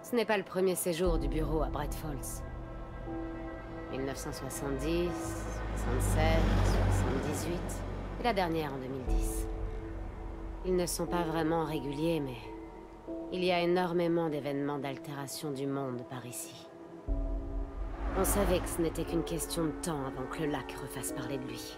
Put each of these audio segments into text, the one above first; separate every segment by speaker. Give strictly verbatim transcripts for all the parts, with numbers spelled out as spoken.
Speaker 1: Ce n'est pas le premier séjour du bureau à Bright Falls. mille neuf cent soixante-dix, soixante-sept, soixante-dix-huit, et la dernière en deux mille dix. Ils ne sont pas vraiment réguliers, mais il y a énormément d'événements d'altération du monde par ici. On savait que ce n'était qu'une question de temps avant que le lac refasse parler de lui.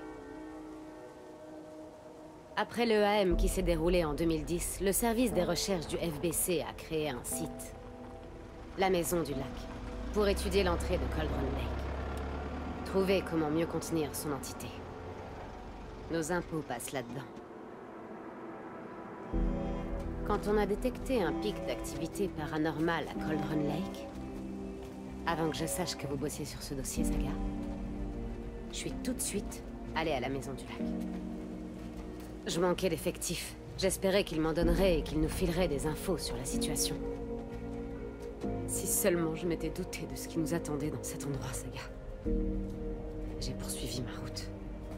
Speaker 1: Après le A M qui s'est déroulé en deux mille dix, le service des recherches du F B C a créé un site, la Maison du Lac, pour étudier l'entrée de Cauldron Lake. Trouver comment mieux contenir son entité. Nos impôts passent là-dedans. Quand on a détecté un pic d'activité paranormale à Cauldron Lake, avant que je sache que vous bossiez sur ce dossier, Saga, je suis tout de suite allé à la Maison du Lac. Je manquais d'effectifs. J'espérais qu'ils m'en donneraient et qu'ils nous fileraient des infos sur la situation. Si seulement je m'étais douté de ce qui nous attendait dans cet endroit, Saga. J'ai poursuivi ma route.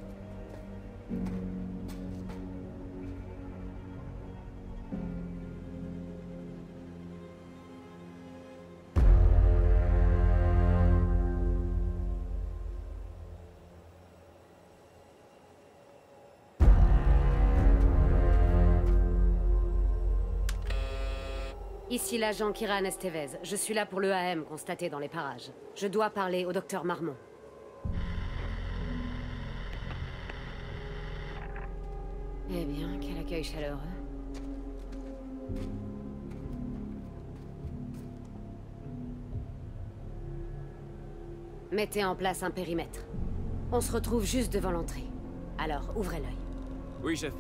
Speaker 1: Ici l'agent Kiran Estevez. Je suis là pour le A M constaté dans les parages. Je dois parler au docteur Marmon. Eh bien, quel accueil chaleureux. Mettez en place un périmètre. On se retrouve juste devant l'entrée. Alors, ouvrez l'œil.
Speaker 2: Oui, chef.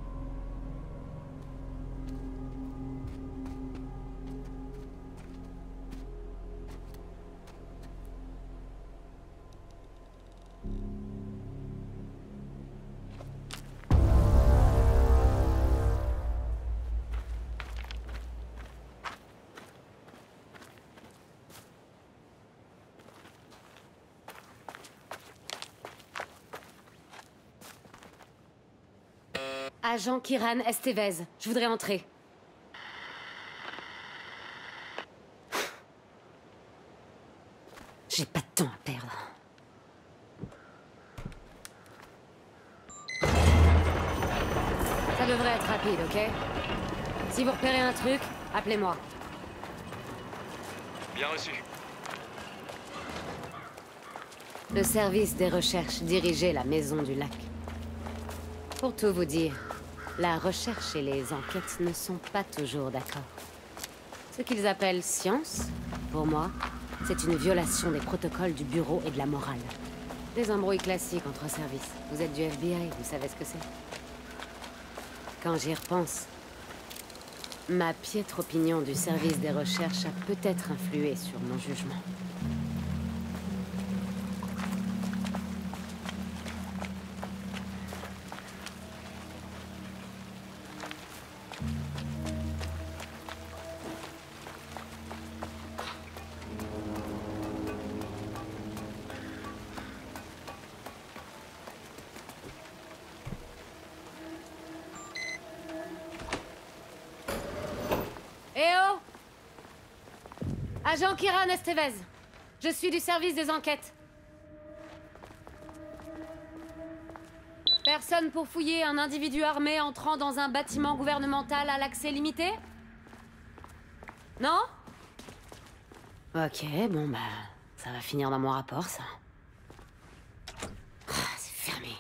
Speaker 1: Agent Kiran Estevez, je voudrais entrer. J'ai pas de temps à perdre. Ça devrait être rapide, ok? Si vous repérez un truc, appelez-moi.
Speaker 2: Bien reçu.
Speaker 1: Le service des recherches dirigeait la Maison du Lac. Pour tout vous dire, la recherche et les enquêtes ne sont pas toujours d'accord. Ce qu'ils appellent science, pour moi, c'est une violation des protocoles du bureau et de la morale. Des embrouilles classiques entre services. Vous êtes du F B I, vous savez ce que c'est. Quand j'y repense, ma piètre opinion du service des recherches a peut-être influé sur mon jugement. Eh oh! Agent Kiran Estevez, je suis du service des enquêtes. Personne pour fouiller un individu armé entrant dans un bâtiment gouvernemental à l'accès limité? Non? Ok, bon bah, ça va finir dans mon rapport, ça. Ah, c'est fermé.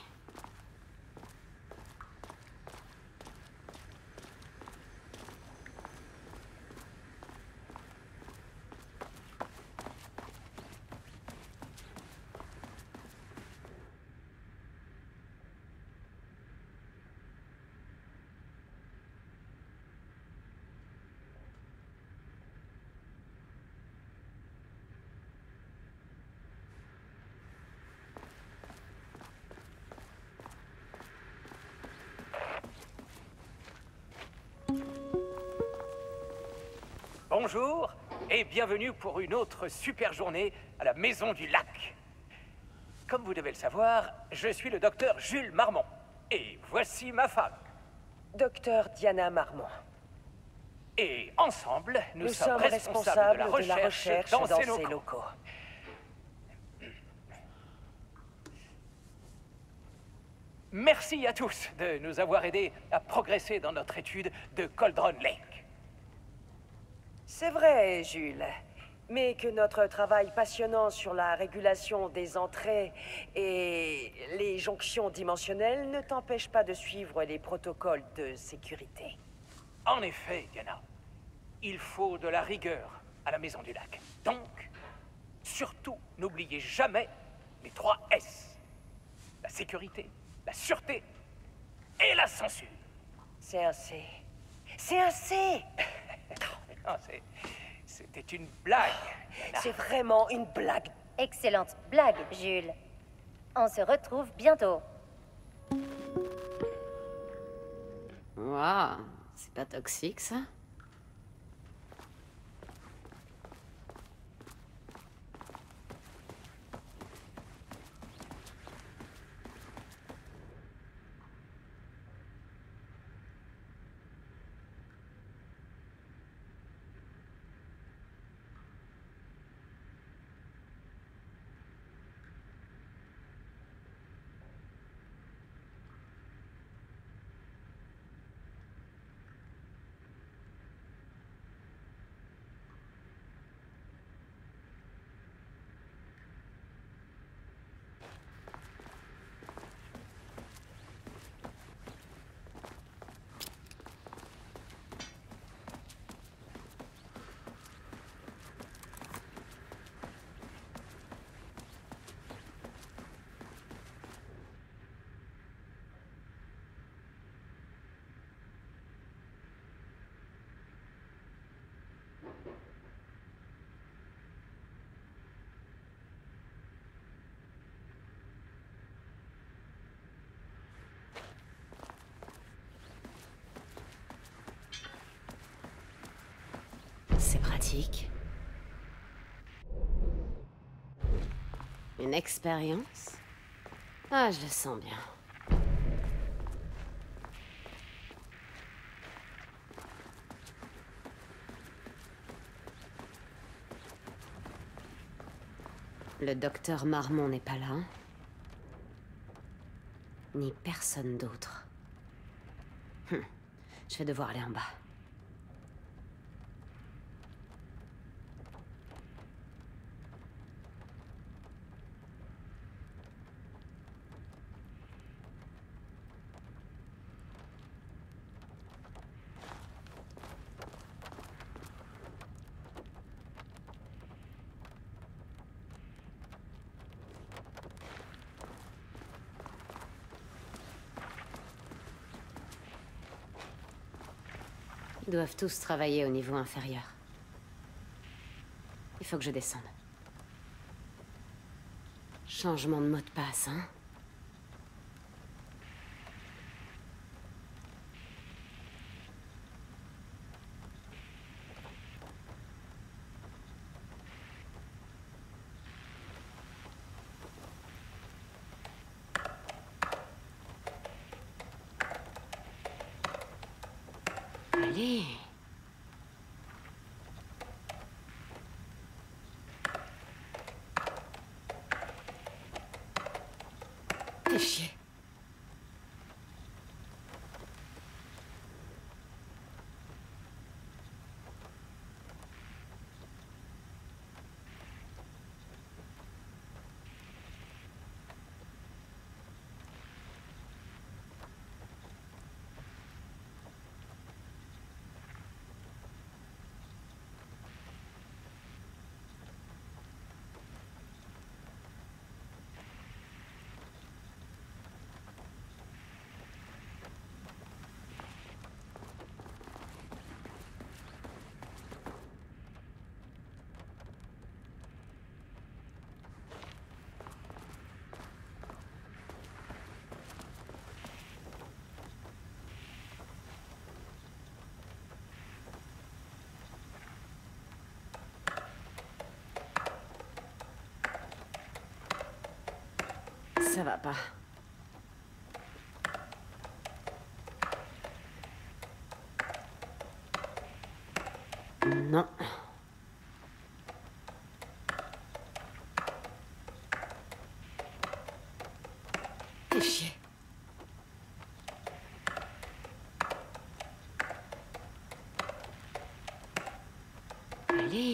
Speaker 3: Bonjour et bienvenue pour une autre super journée à la Maison du Lac. Comme vous devez le savoir, je suis le docteur Jules Marmon. Et voici ma femme.
Speaker 4: Docteur Diana Marmon.
Speaker 3: Et ensemble, nous,
Speaker 2: Nous
Speaker 3: sommes,
Speaker 2: sommes
Speaker 3: responsables,
Speaker 2: responsables
Speaker 3: de la recherche,
Speaker 2: de la recherche
Speaker 3: dans,
Speaker 2: dans
Speaker 3: ces
Speaker 2: ces
Speaker 3: locaux.
Speaker 2: locaux.
Speaker 3: Merci à tous de nous avoir aidés à progresser dans notre étude de Cauldron Lake.
Speaker 2: C'est vrai, Jules. Mais que notre travail passionnant sur la régulation des entrées et les jonctions dimensionnelles ne t'empêche pas de suivre les protocoles de sécurité.
Speaker 3: En effet, Diana, il faut de la rigueur à la Maison du Lac. Donc, surtout, n'oubliez jamais les trois S. La sécurité, la sûreté et la censure.
Speaker 2: C'est un C. C'est un C.
Speaker 3: Non, c'est... C'était une blague.
Speaker 2: C'est vraiment une blague.
Speaker 4: Excellente blague, Jules. On se retrouve bientôt.
Speaker 1: Waouh, c'est pas toxique, ça? C'est pratique. Une expérience? Ah, je le sens bien. Le docteur Marmon n'est pas là. Ni personne d'autre. Hum. Je vais devoir aller en bas. Ils doivent tous travailler au niveau inférieur. Il faut que je descende. Changement de mot de passe, hein? Allez. Fais chier. Ça va pas. non. Fais chier. Allez.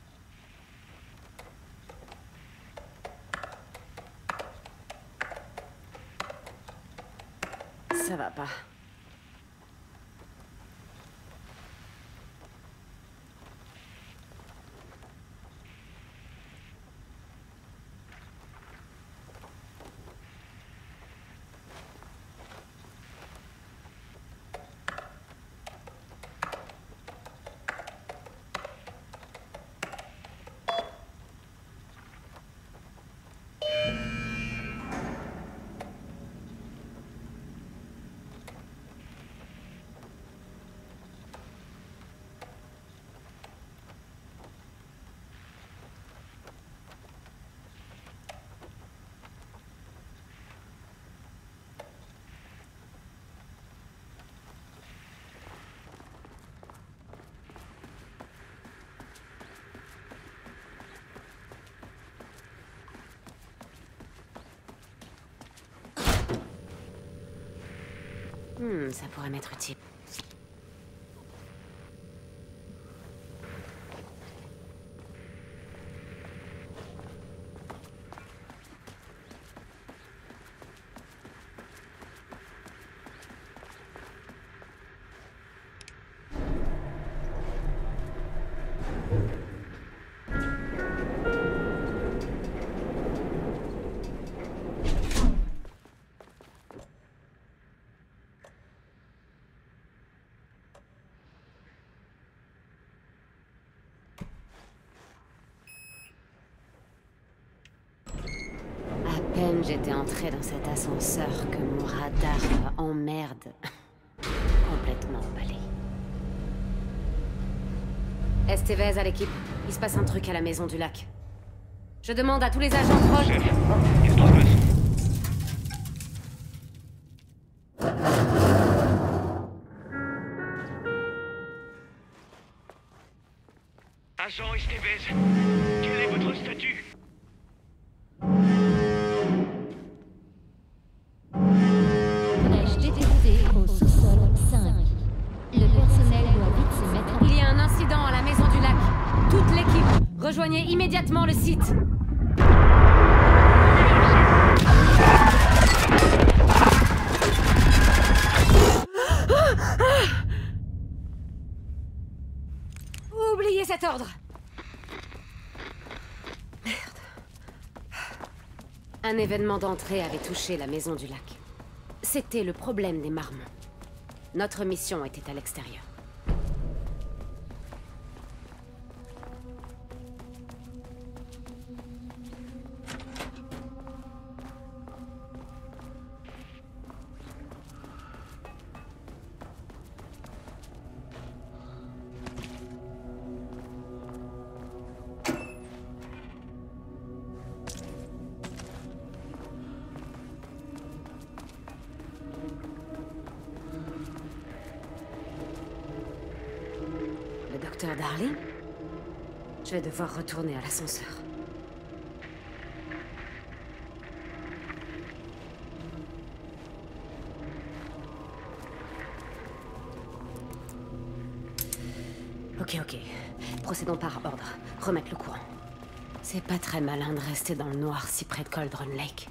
Speaker 1: Ça va pas. Hmm, ça pourrait m'être utile. À peine j'étais entré dans cet ascenseur que mon radar emmerde. Complètement emballé. Estevez à l'équipe. Il se passe un truc à la maison du lac. Je demande à tous les agents proches...
Speaker 5: Chef, qu'est-ce qui se passe? Agent Estevez, quel est votre statut?
Speaker 6: Brèche détectée au sous-sol cinq. Le personnel doit vite se mettre en...
Speaker 1: Il y a un incident à la maison du lac. Toute l'équipe, rejoignez immédiatement le site. Oubliez cet ordre. Merde. Un événement d'entrée avait touché la maison du lac. C'était le problème des marmots. Notre mission était à l'extérieur. Docteur Darling? Je vais devoir retourner à l'ascenseur. Ok, ok. Procédons par ordre. Remettre le courant. C'est pas très malin de rester dans le noir si près de Cauldron Lake.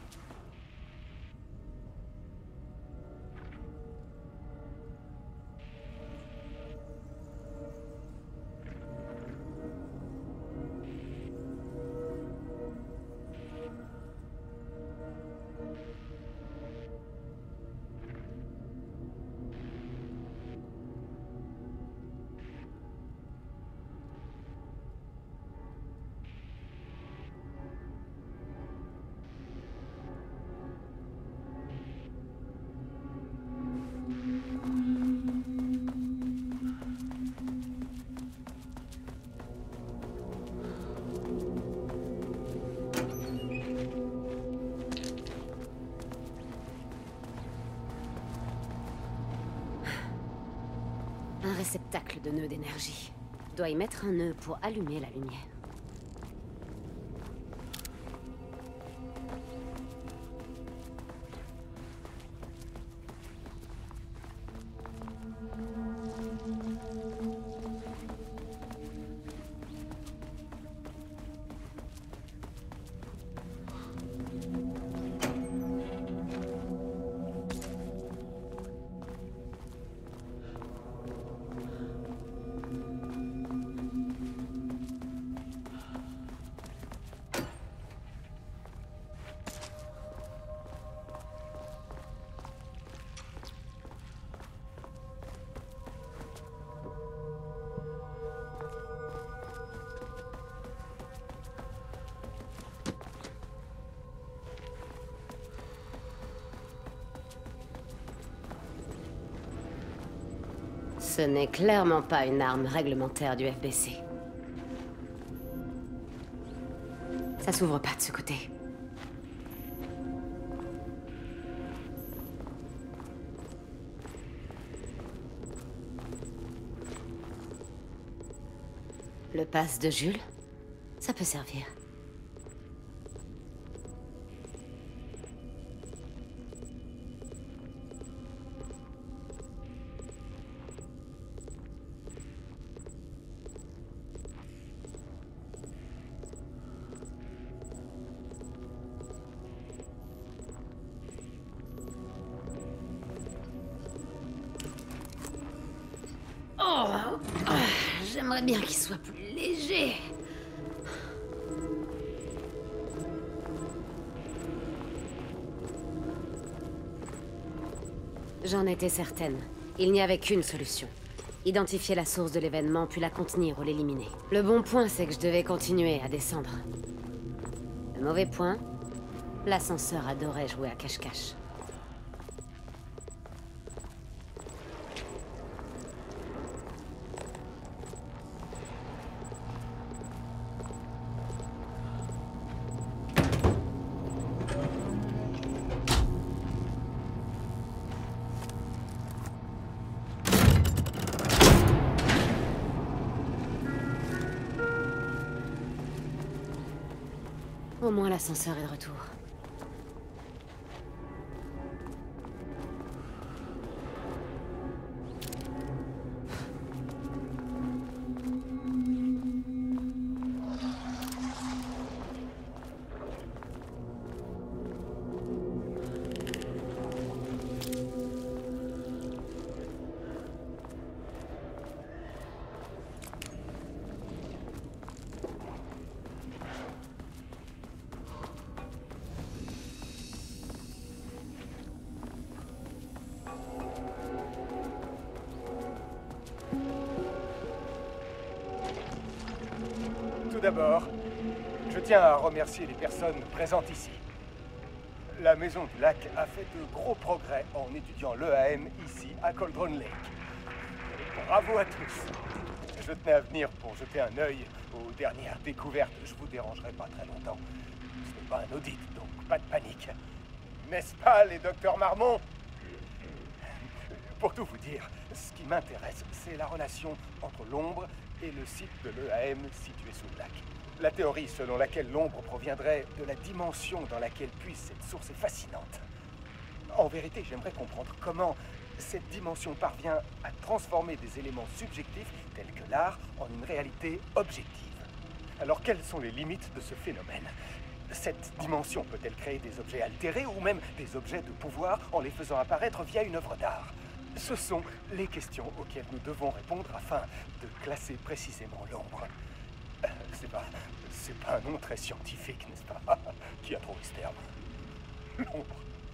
Speaker 1: Un réceptacle de nœuds d'énergie. dois y mettre un nœud pour allumer la lumière. Ce n'est clairement pas une arme réglementaire du F B C. Ça s'ouvre pas de ce côté. Le pass de Jules? Ça peut servir. J'aimerais bien qu'il soit plus léger. J'en étais certaine. Il n'y avait qu'une solution. Identifier la source de l'événement, puis la contenir ou l'éliminer. Le bon point, c'est que je devais continuer à descendre. Le mauvais point, l'ascenseur adorait jouer à cache-cache. Au moins l'ascenseur est de retour.
Speaker 7: Tout d'abord, je tiens à remercier les personnes présentes ici. La Maison du Lac a fait de gros progrès en étudiant l'E A M ici, à Cauldron Lake. Bravo à tous. Je tenais à venir pour jeter un œil aux dernières découvertes. Je vous dérangerai pas très longtemps. Ce n'est pas un audit, donc pas de panique. N'est-ce pas, les docteurs Marmont? Pour tout vous dire, ce qui m'intéresse, c'est la relation entre l'ombre et le site de l'E A M situé sous le lac. La théorie selon laquelle l'ombre proviendrait de la dimension dans laquelle puise cette source est fascinante. En vérité, j'aimerais comprendre comment cette dimension parvient à transformer des éléments subjectifs tels que l'art en une réalité objective. Alors quelles sont les limites de ce phénomène? Cette dimension peut-elle créer des objets altérés ou même des objets de pouvoir en les faisant apparaître via une œuvre d'art? Ce sont les questions auxquelles nous devons répondre afin de classer précisément l'ombre. Euh, c'est pas... c'est pas un nom très scientifique, n'est-ce pas? Qui a trouvé ce terme? L'ombre.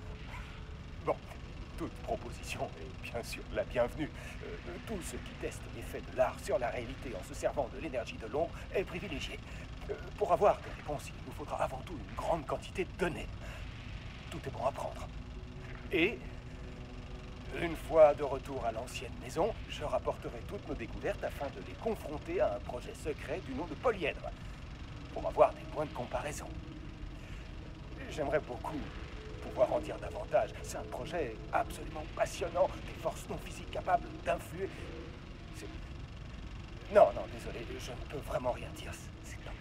Speaker 7: Bon, toute proposition est bien sûr la bienvenue. Euh, tout ce qui teste l'effet de l'art sur la réalité en se servant de l'énergie de l'ombre est privilégié. Euh, pour avoir des réponses, il nous faudra avant tout une grande quantité de données. Tout est bon à prendre. Et... une fois de retour à l'ancienne maison, je rapporterai toutes nos découvertes afin de les confronter à un projet secret du nom de Polyèdre, pour avoir des points de comparaison. J'aimerais beaucoup pouvoir en dire davantage. C'est un projet absolument passionnant, des forces non physiques capables d'influer. C'est... Non, non, désolé, je ne peux vraiment rien dire. C'est top.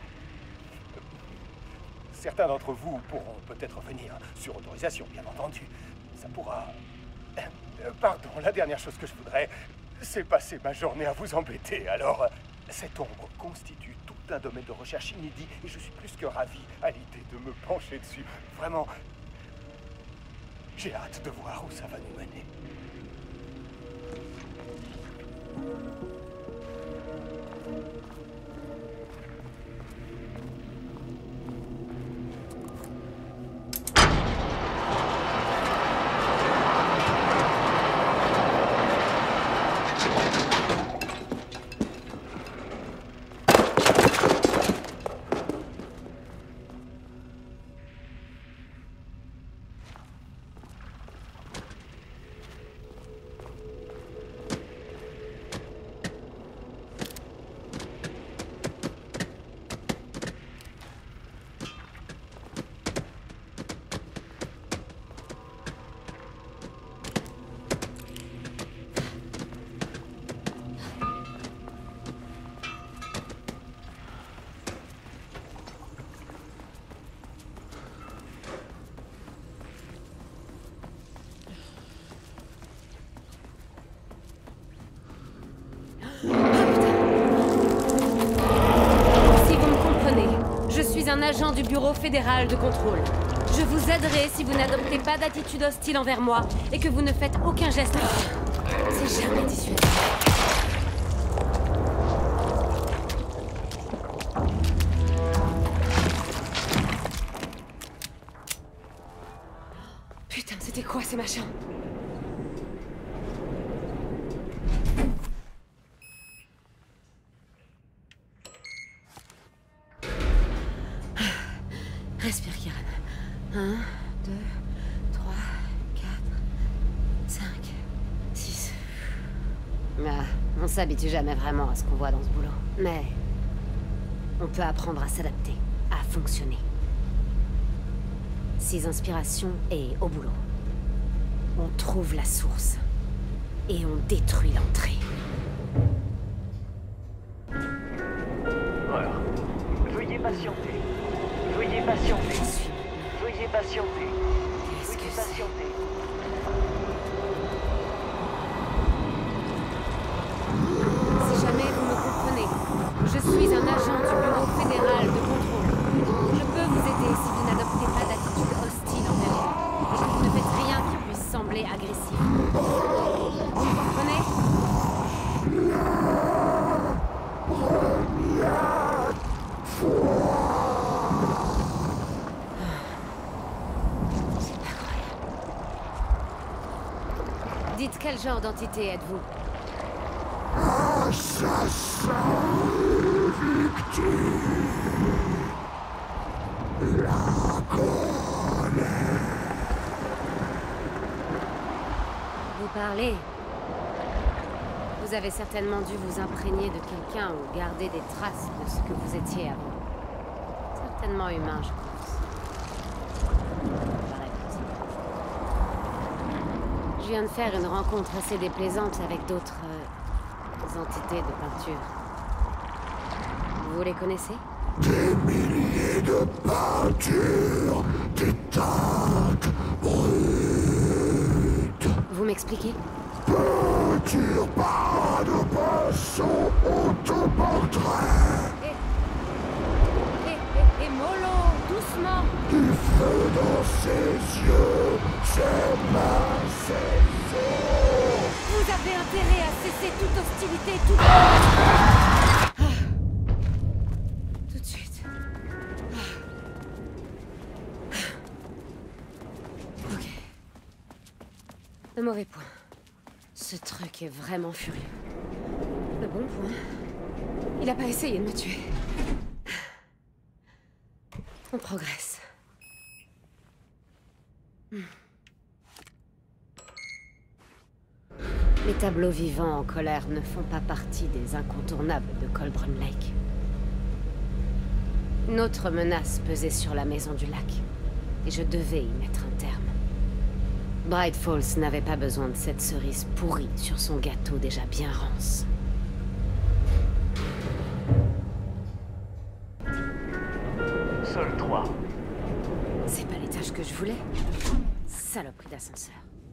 Speaker 7: Certains d'entre vous pourront peut-être venir, sur autorisation, bien entendu. Ça pourra... Euh, Pardon, la dernière chose que je voudrais, c'est passer ma journée à vous embêter. Alors, euh, cette ombre constitue tout un domaine de recherche inédit et je suis plus que ravi à l'idée de me pencher dessus. Vraiment, j'ai hâte de voir où ça va nous mener.
Speaker 1: Un agent du Bureau fédéral de contrôle. Je vous aiderai si vous n'adoptez pas d'attitude hostile envers moi et que vous ne faites aucun geste. C'est jamais dissuasif. Putain, c'était quoi ces machins? Respire, Kieran. Un, deux, trois, quatre, cinq, six. Ah, on s'habitue jamais vraiment à ce qu'on voit dans ce boulot. Mais on peut apprendre à s'adapter, à fonctionner. Six inspirations et au boulot. On trouve la source et on détruit l'entrée.
Speaker 3: Voilà. Veuillez patienter. Veuillez patienter. Veuillez patienter.
Speaker 1: Qu'est-ce que
Speaker 3: Veuillez
Speaker 1: c'est?
Speaker 3: patienter.
Speaker 1: Si jamais vous me comprenez, je suis un agent du Bureau fédéral de contrôle. Je peux vous aider si vous n'adoptez pas d'attitude hostile envers moi et que vous ne faites rien qui puisse sembler agressif. Vous me comprenez? Dites quel genre d'entité êtes-vous?
Speaker 8: Assassin victime. La colère.
Speaker 1: Vous parlez? Vous avez certainement dû vous imprégner de quelqu'un ou garder des traces de ce que vous étiez avant. Certainement humain, je pense. Pareil petit. Je viens de faire une rencontre assez déplaisante avec d'autres euh, entités de peinture. Vous les connaissez?
Speaker 8: Des milliers de peintures, des teintes brutes.
Speaker 1: Vous m'expliquez?
Speaker 8: Peinture par de pinceaux, autoportrait.
Speaker 1: Et... Et... Et... Et mollo, doucement!
Speaker 8: Du feu dans ses yeux, ses mains, ses os.
Speaker 1: Vous avez intérêt à cesser toute hostilité, toute... Ah. Tout de suite. Ah. Ok. Le mauvais point. Ce truc est vraiment furieux. Le bon point. Il a pas essayé de me tuer. On progresse. Hmm. Les tableaux vivants en colère ne font pas partie des incontournables de Colburn Lake. Une autre menace pesait sur la maison du lac, et je devais y mettre un terme. Bright Falls n'avait pas besoin de cette cerise pourrie sur son gâteau déjà bien rance. voulais? Saloperie d'ascenseur.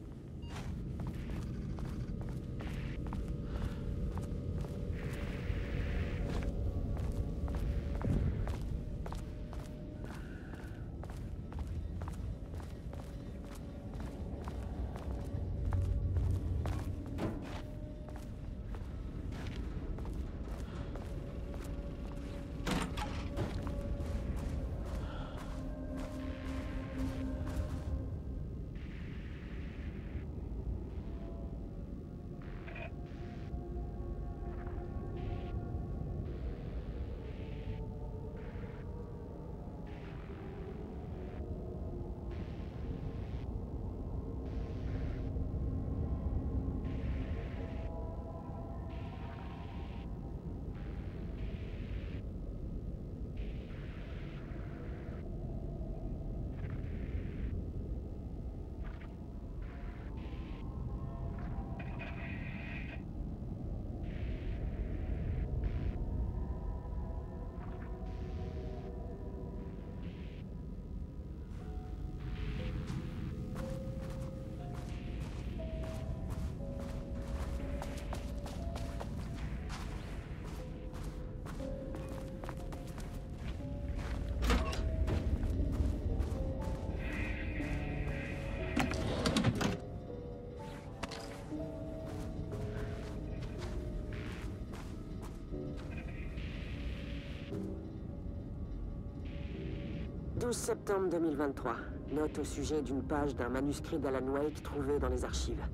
Speaker 9: douze septembre deux mille vingt-trois. Note au sujet d'une page d'un manuscrit d'Alan Wake trouvé dans les archives.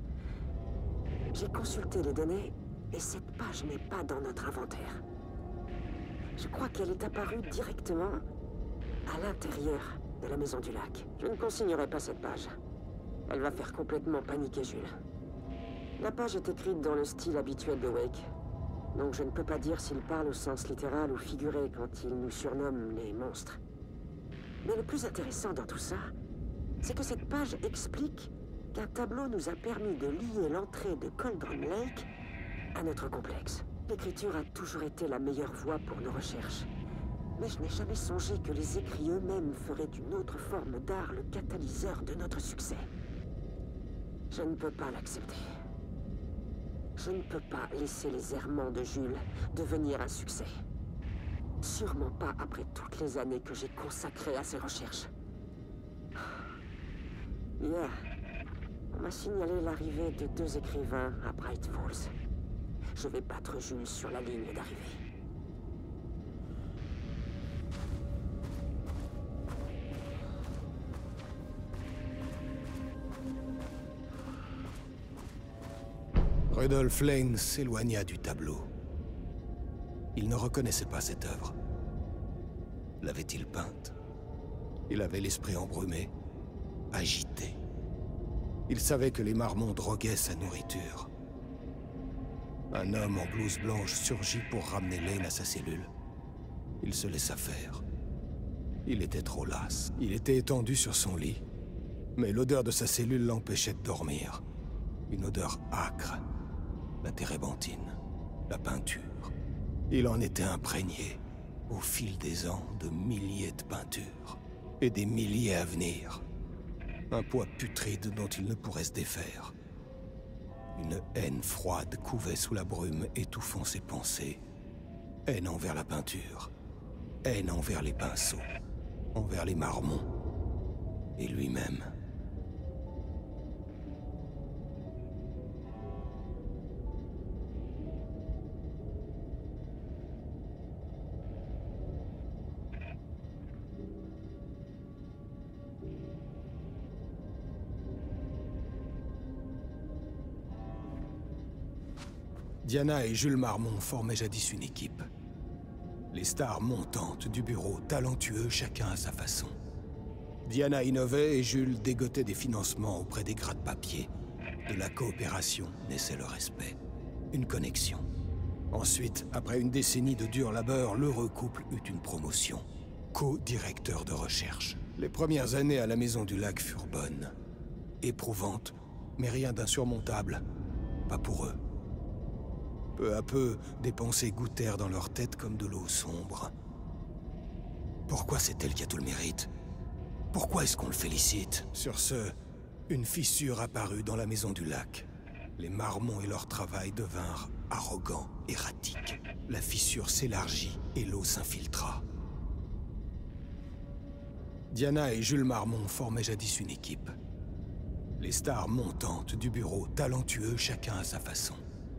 Speaker 9: J'ai consulté les données et cette page n'est pas dans notre inventaire. Je crois qu'elle est apparue directement à l'intérieur de la Maison du Lac. Je ne consignerai pas cette page. Elle va faire complètement paniquer Jules. La page est écrite dans le style habituel de Wake, donc je ne peux pas dire s'il parle au sens littéral ou figuré quand il nous surnomme les monstres. Mais le plus intéressant dans tout ça, c'est que cette page explique qu'un tableau nous a permis de lier l'entrée de Cauldron Lake à notre complexe. L'écriture a toujours été la meilleure voie pour nos recherches. Mais je n'ai jamais songé que les écrits eux-mêmes feraient d'une autre forme d'art le catalyseur de notre succès. Je ne peux pas l'accepter. Je ne peux pas laisser les errements de Jules devenir un succès. Sûrement pas après toutes les années que j'ai consacrées à ces recherches. Hier, on m'a signalé l'arrivée de deux écrivains à Bright Falls. Je vais battre Jules sur la ligne d'arrivée.
Speaker 10: Rudolph Lane s'éloigna du tableau. Il ne reconnaissait pas cette œuvre. L'avait-il peinte? Il avait l'esprit embrumé, agité. Il savait que les marmons droguaient sa nourriture. Un homme en blouse blanche surgit pour ramener Lane à sa cellule. Il se laissa faire. Il était trop las. Il était étendu sur son lit, mais l'odeur de sa cellule l'empêchait de dormir. Une odeur âcre. La térébenthine, la peinture. Il en était imprégné, au fil des ans, de milliers de peintures. Et des milliers à venir. Un poids putride dont il ne pourrait se défaire. Une haine froide couvait sous la brume, étouffant ses pensées. Haine envers la peinture. Haine envers les pinceaux. Envers les marmons. Et lui-même. Diana et Jules Marmon formaient jadis une équipe. Les stars montantes du bureau, talentueux chacun à sa façon. Diana innovait et Jules dégotait des financements auprès des gratte-papier. De la coopération naissait le respect. Une connexion. Ensuite, après une décennie de dur labeur, l'heureux couple eut une promotion. Co-directeur de recherche. Les premières années à la Maison du Lac furent bonnes. Éprouvantes, mais rien d'insurmontable. Pas pour eux. Peu à peu, des pensées goûtèrent dans leur tête comme de l'eau sombre. Pourquoi c'est elle qui a tout le mérite? Pourquoi est-ce qu'on le félicite? Sur ce, une fissure apparut dans la maison du lac. Les marmons et leur travail devinrent arrogants, erratiques. La fissure s'élargit et l'eau s'infiltra. Diana et Jules Marmon formaient jadis une équipe. Les stars montantes du bureau, talentueux chacun à sa façon.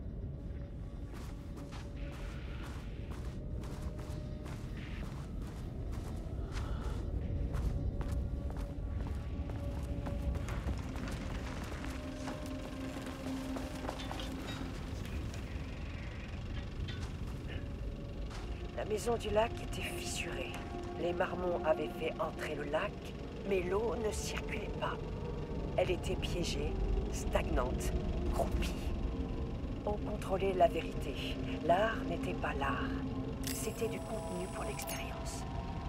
Speaker 2: La maison du lac était fissurée. Les marmons avaient fait entrer le lac, mais l'eau ne circulait pas. Elle était piégée, stagnante, croupie. On contrôlait la vérité. L'art n'était pas l'art. C'était du contenu pour l'expérience.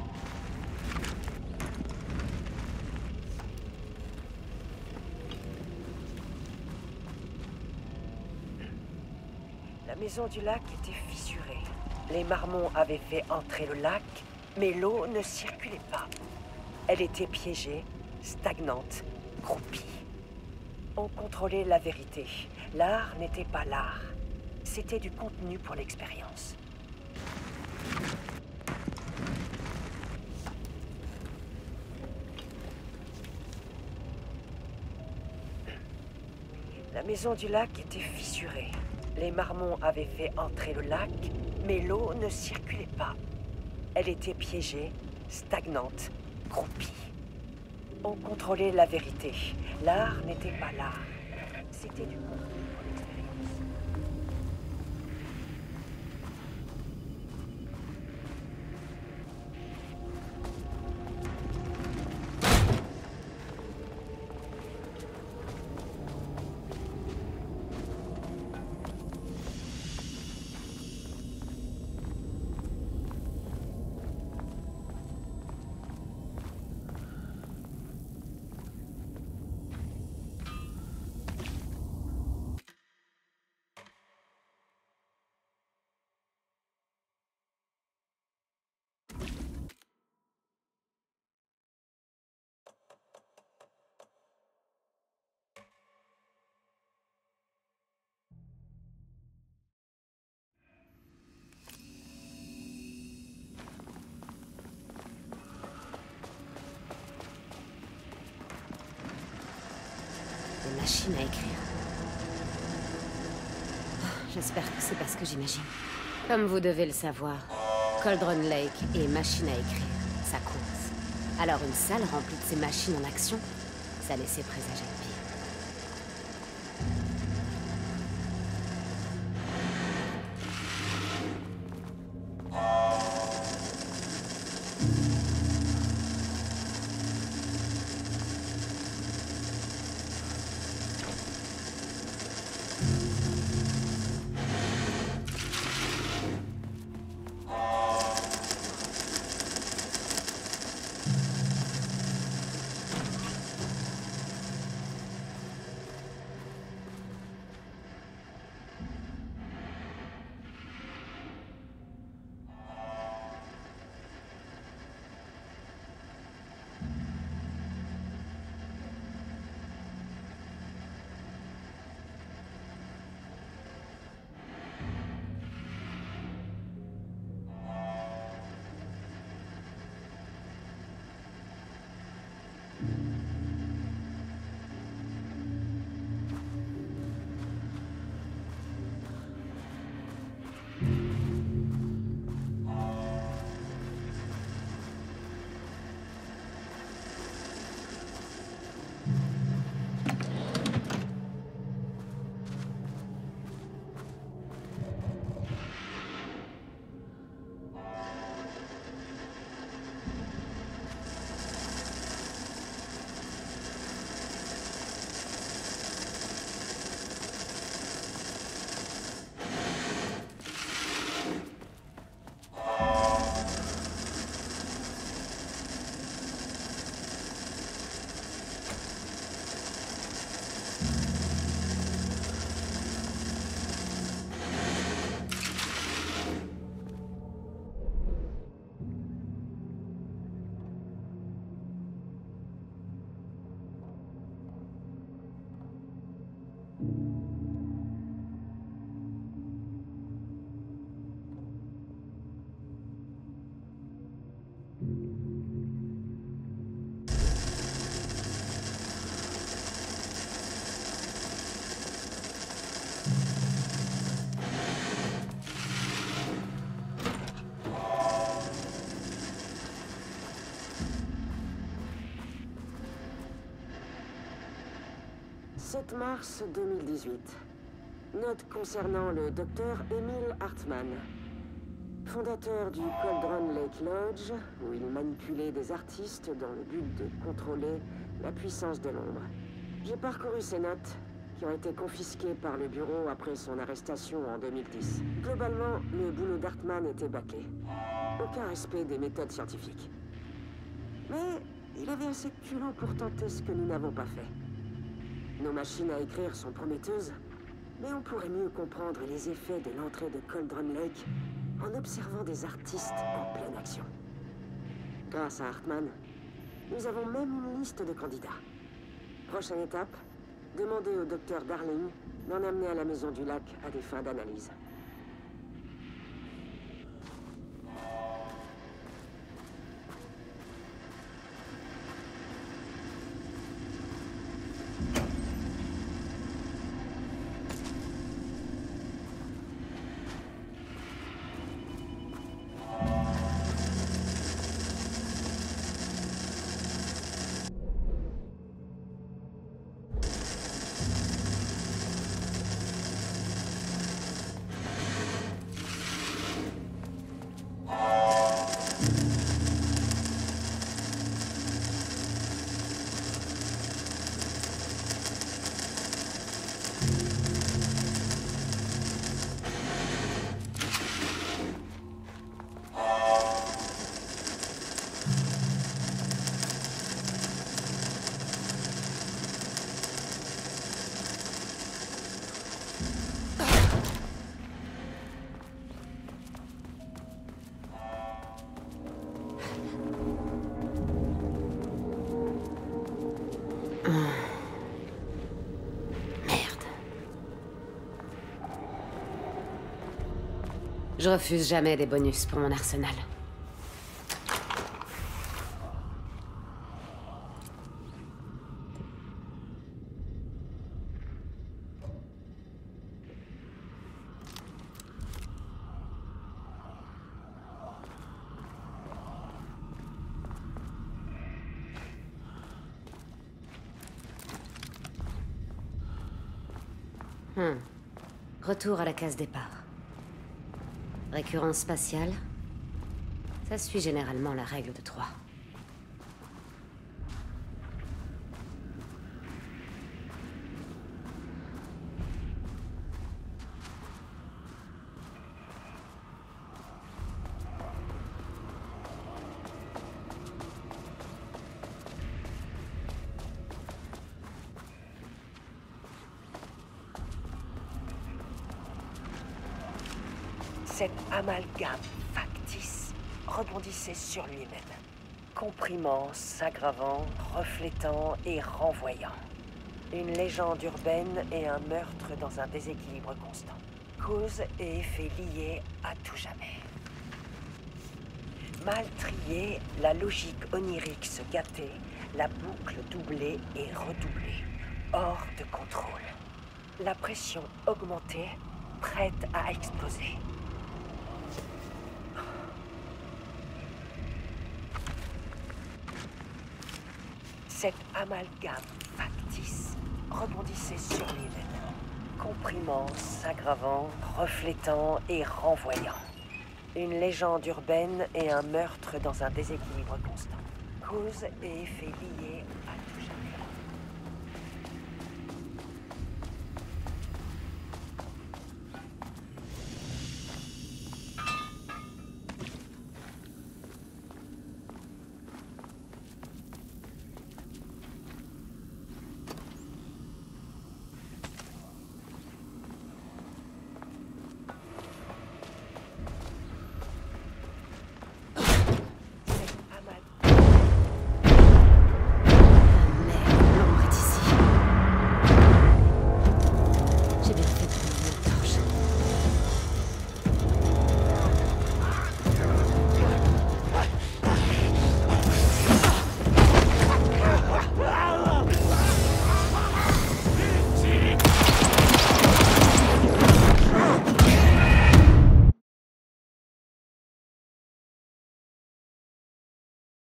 Speaker 2: La maison du lac était fissurée. Les marmons avaient fait entrer le lac, mais l'eau ne circulait pas. Elle était piégée, stagnante, croupie. On contrôlait la vérité. L'art n'était pas l'art. C'était du contenu pour l'expérience. La maison du lac était fissurée. Les marmons avaient fait entrer le lac, mais l'eau ne circulait pas. Elle était piégée, stagnante, croupie. On contrôlait la vérité. L'art n'était pas l'art. C'était du contenu pour l'expérience.
Speaker 1: Machine à écrire. Oh, j'espère que c'est pas ce que j'imagine. Comme vous devez le savoir, Cauldron Lake et machine à écrire, ça compte. Alors une salle remplie de ces machines en action, ça laissait présager le pire.
Speaker 9: sept mars deux mille dix-huit. Note concernant le docteur Emil Hartmann, fondateur du Cauldron Lake Lodge, où il manipulait des artistes dans le but de contrôler la puissance de l'ombre. J'ai parcouru ses notes, qui ont été confisquées par le bureau après son arrestation en deux mille dix. Globalement, le boulot d'Hartmann était bâclé. Aucun respect des méthodes scientifiques. Mais il avait assez de culot pour tenter ce que nous n'avons pas fait. Nos machines à écrire sont prometteuses, mais on pourrait mieux comprendre les effets de l'entrée de Cauldron Lake en observant des artistes en pleine action. Grâce à Hartmann, nous avons même une liste de candidats. Prochaine étape, demander au docteur Darling d'en amener à la Maison du Lac à des fins d'analyse.
Speaker 1: Je refuse jamais des bonus pour mon arsenal. Hmm. Retour à la case départ. Récurrence spatiale, ça suit généralement la règle de trois.
Speaker 2: Cet amalgame factice rebondissait sur lui-même, comprimant, s'aggravant, reflétant et renvoyant. Une légende urbaine et un meurtre dans un déséquilibre constant. Cause et effet liés à tout jamais. Mal triée, la logique onirique se gâtait, la boucle doublée et redoublée, hors de contrôle. La pression augmentée, prête à exploser. Cet amalgame factice rebondissait sur lui-même, comprimant, s'aggravant, reflétant et renvoyant. Une légende urbaine et un meurtre dans un déséquilibre constant. Cause et effet liés à tout jamais.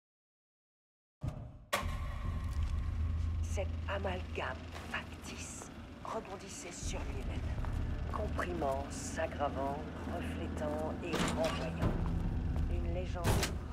Speaker 2: Cet amalgame factice rebondissait sur lui-même, comprimant, s'aggravant, reflétant et renvoyant. Une légende.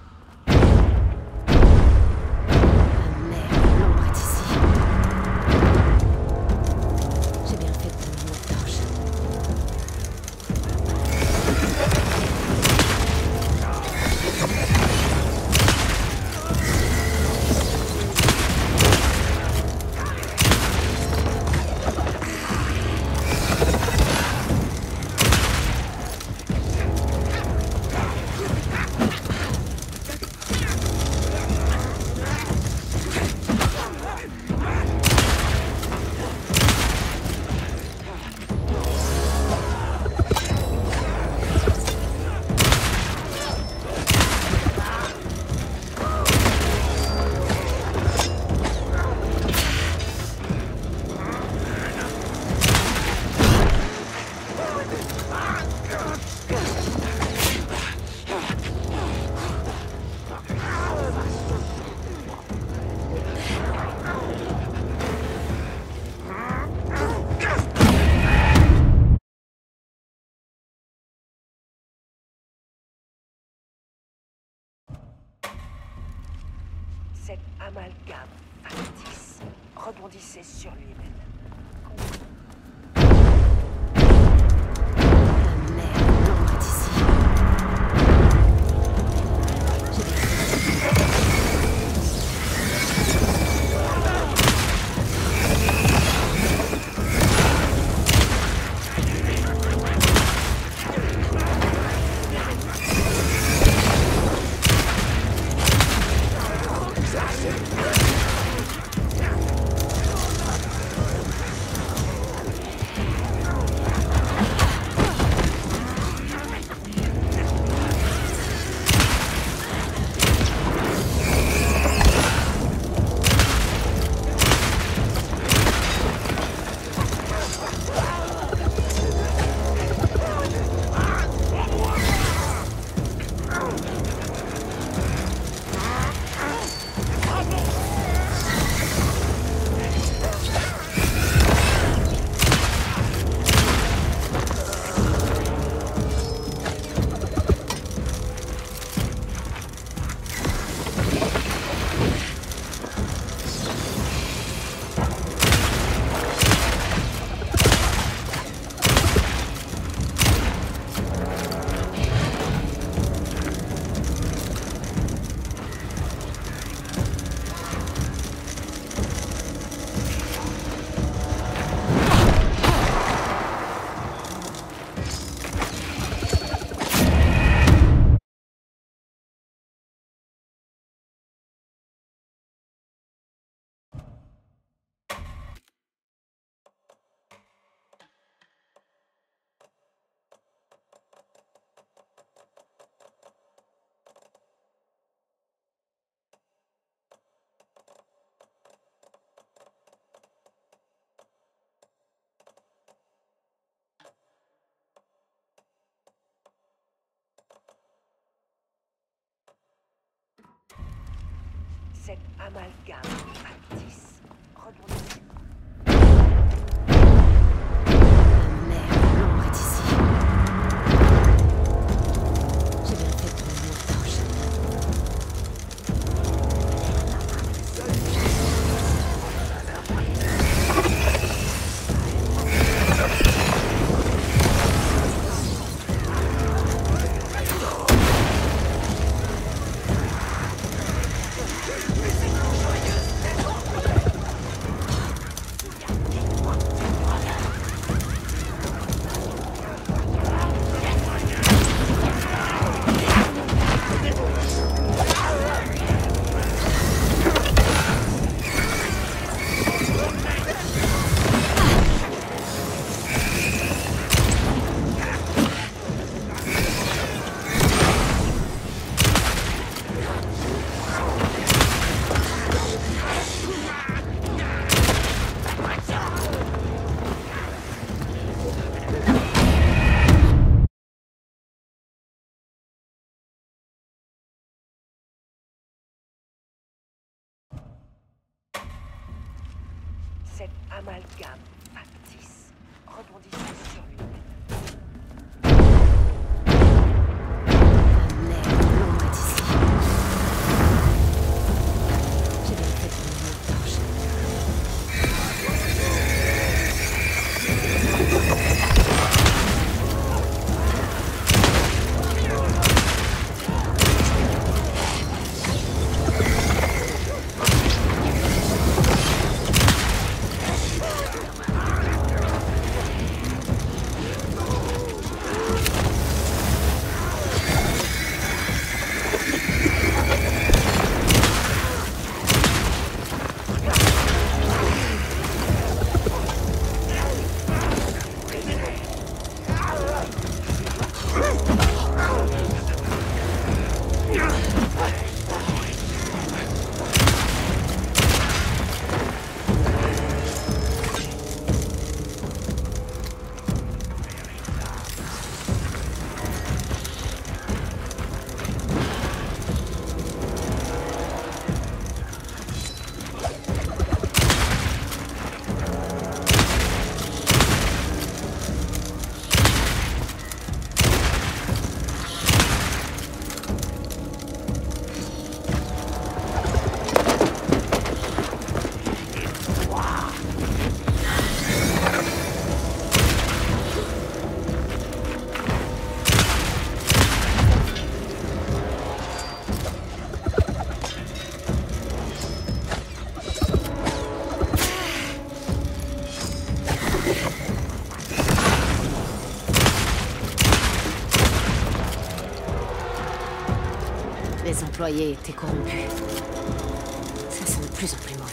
Speaker 2: Cet amalgame factice rebondissait sur lui-même. Cet amalgame factice rebondissait. Cet amalgame factice rebondissant sur lui.
Speaker 1: Les employés étaient corrompus. Ça sent de plus en plus mauvais.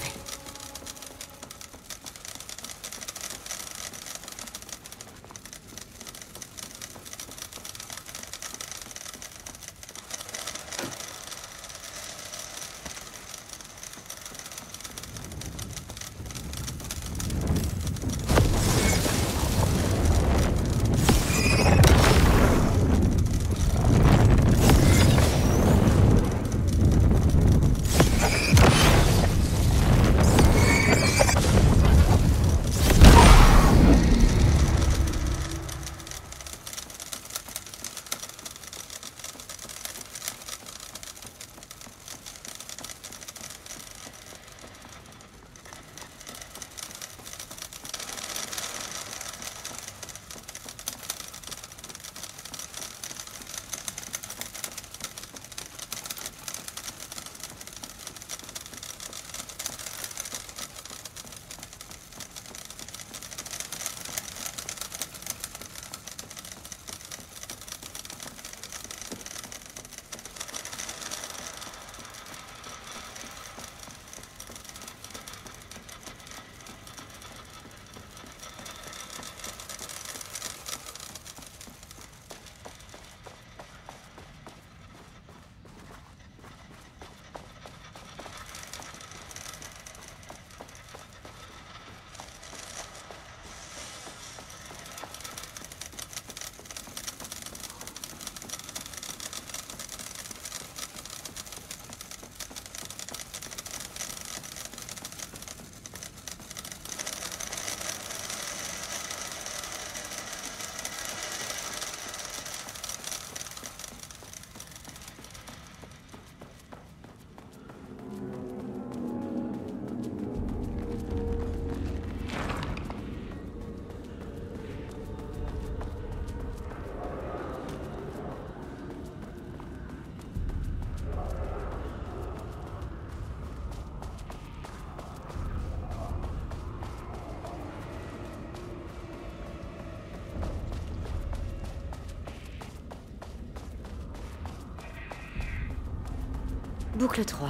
Speaker 1: Boucle trois.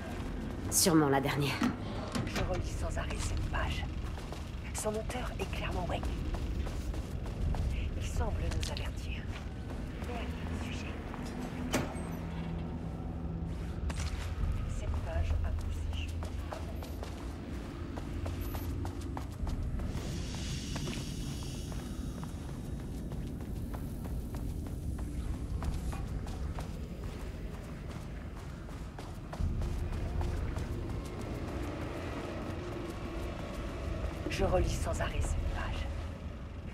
Speaker 1: Sûrement la dernière.
Speaker 2: Je relis sans arrêt cette page. Son auteur est clairement Wayne. Il semble nous avertir. Mais à quel sujet? Cette page a poussé Jules. Je relis sans arrêt cette page.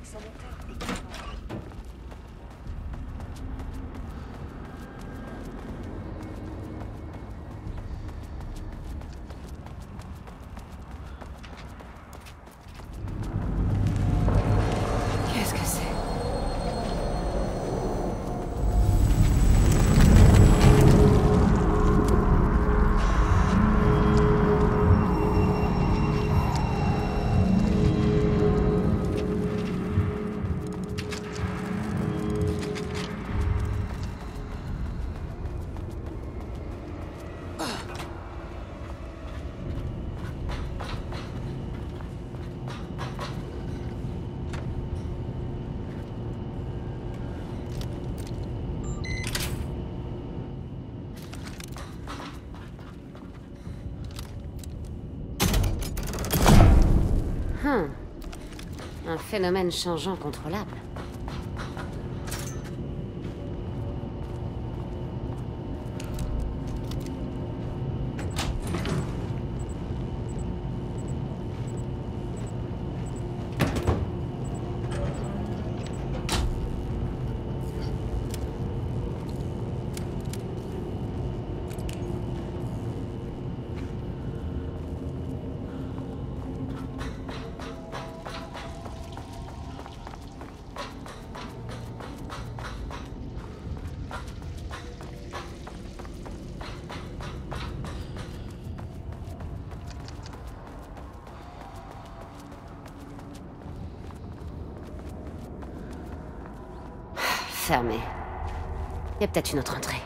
Speaker 1: phénomène changeant contrôlable. Fermé. Il y a peut-être une autre entrée.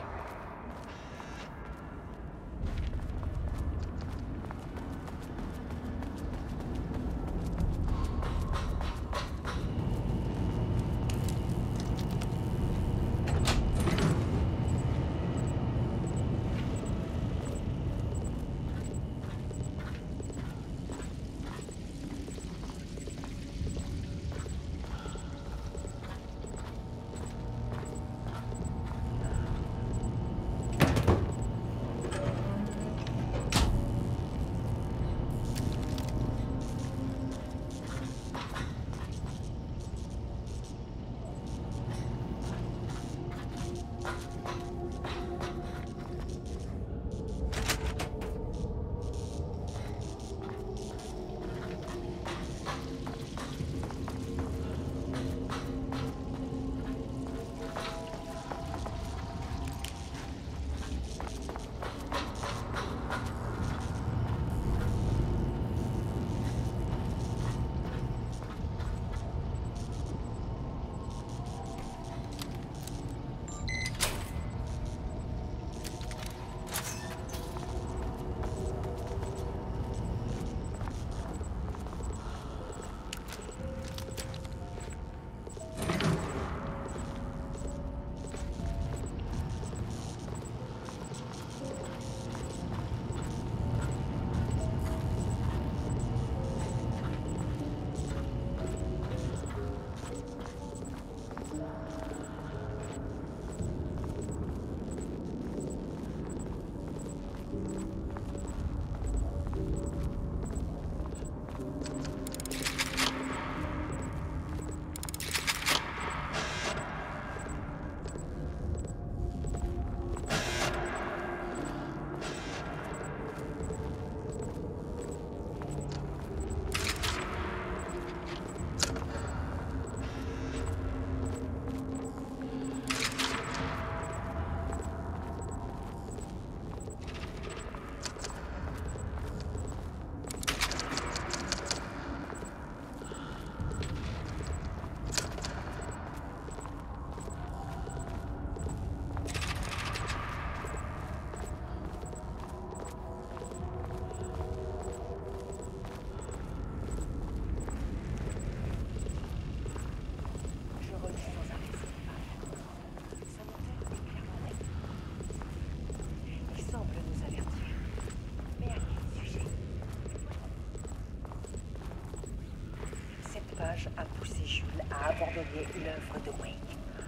Speaker 2: A poussé Jules à abandonner l'œuvre de Wayne.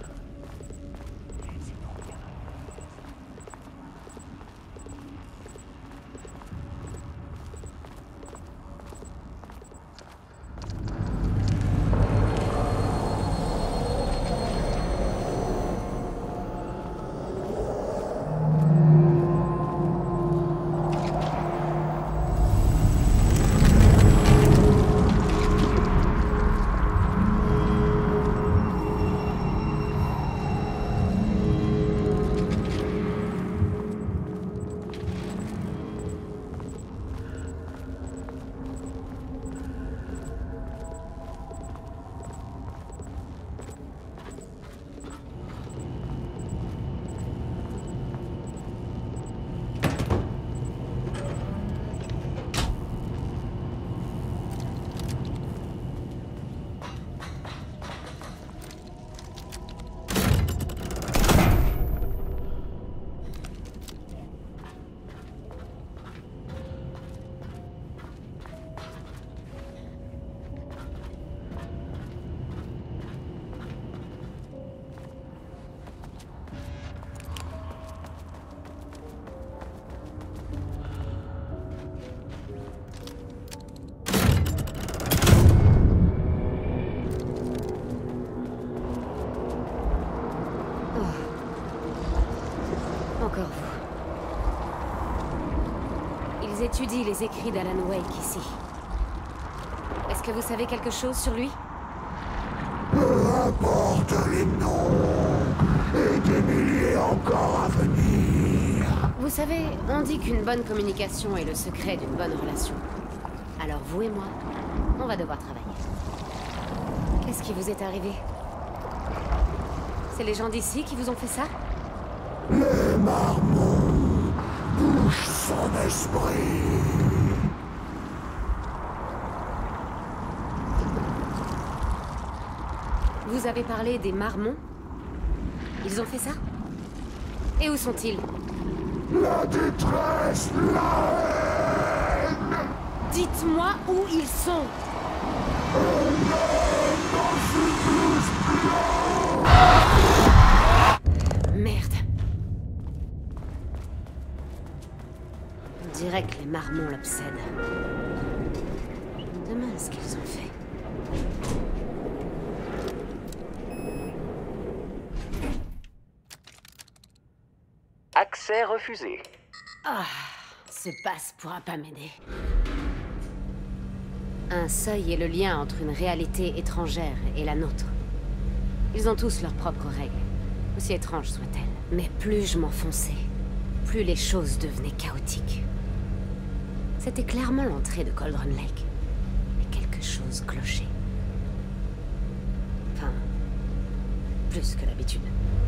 Speaker 2: C'est trop bien.
Speaker 1: Encore vous. Ils étudient les écrits d'Alan Wake ici. Est-ce que vous savez quelque chose sur lui?
Speaker 8: Peu importe les noms, et des milliers encore à venir.
Speaker 1: Vous savez, on dit qu'une bonne communication est le secret d'une bonne relation. Alors vous et moi, on va devoir travailler. Qu'est-ce qui vous est arrivé? C'est les gens d'ici qui vous ont fait ça?
Speaker 8: Les marmots bouchent son esprit.
Speaker 1: Vous avez parlé des marmons? Ils ont fait ça? Et où sont-ils?
Speaker 8: La détresse, la haine.
Speaker 1: Dites-moi où ils sont! Merde. On dirait que les marmons l'obsèdent. Je me demande ce qu'ils ont fait.
Speaker 11: Accès refusé.
Speaker 1: Ah, ce passe pourra pas m'aider. Un seuil est le lien entre une réalité étrangère et la nôtre. Ils ont tous leurs propres règles, aussi étranges soient-elles. Mais plus je m'enfonçais, plus les choses devenaient chaotiques. C'était clairement l'entrée de Cauldron Lake. Mais quelque chose clochait. Enfin, plus que d'habitude.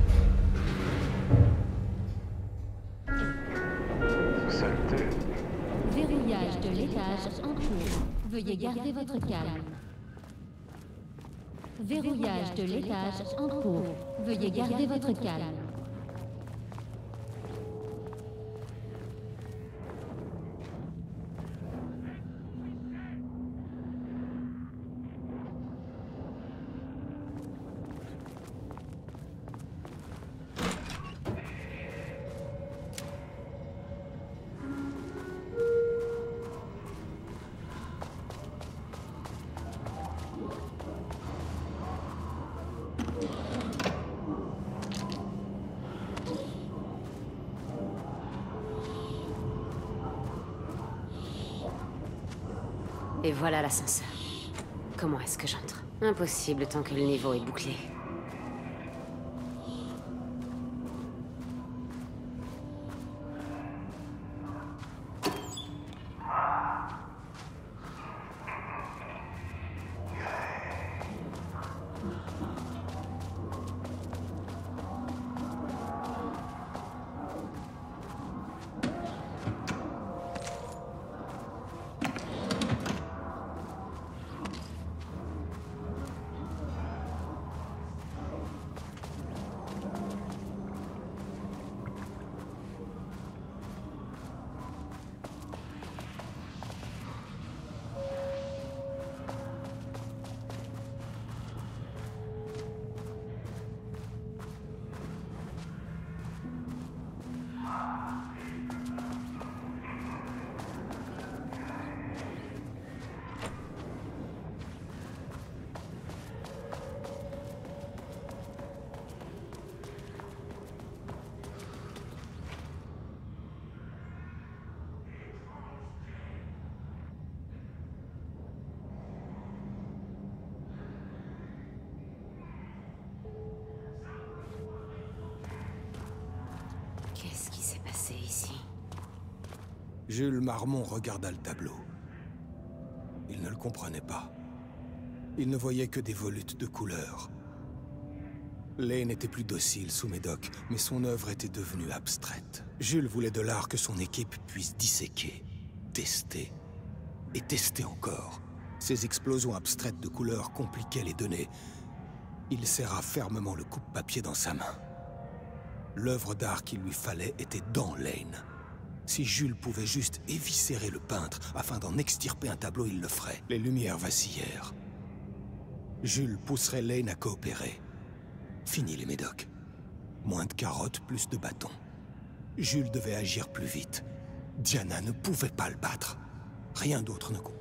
Speaker 11: Saleté.
Speaker 6: Verrouillage de l'étage en cours. Veuillez garder votre calme. Verrouillage de l'étage en cours. Veuillez garder votre calme.
Speaker 1: Et voilà l'ascenseur. Comment est-ce que j'entre? Impossible tant que le niveau est bouclé. Qu'est-ce qui s'est passé ici?
Speaker 10: Jules Marmon regarda le tableau. Il ne le comprenait pas. Il ne voyait que des volutes de couleurs. Lane n'était plus docile sous Médoc, mais son œuvre était devenue abstraite. Jules voulait de l'art que son équipe puisse disséquer, tester, et tester encore. Ces explosions abstraites de couleurs compliquaient les données. Il serra fermement le coupe-papier dans sa main. L'œuvre d'art qu'il lui fallait était dans Lane. Si Jules pouvait juste éviscérer le peintre afin d'en extirper un tableau, il le ferait. Les lumières vacillèrent. Jules pousserait Lane à coopérer. Fini les médocs. Moins de carottes, plus de bâtons. Jules devait agir plus vite. Diana ne pouvait pas le battre. Rien d'autre ne compte.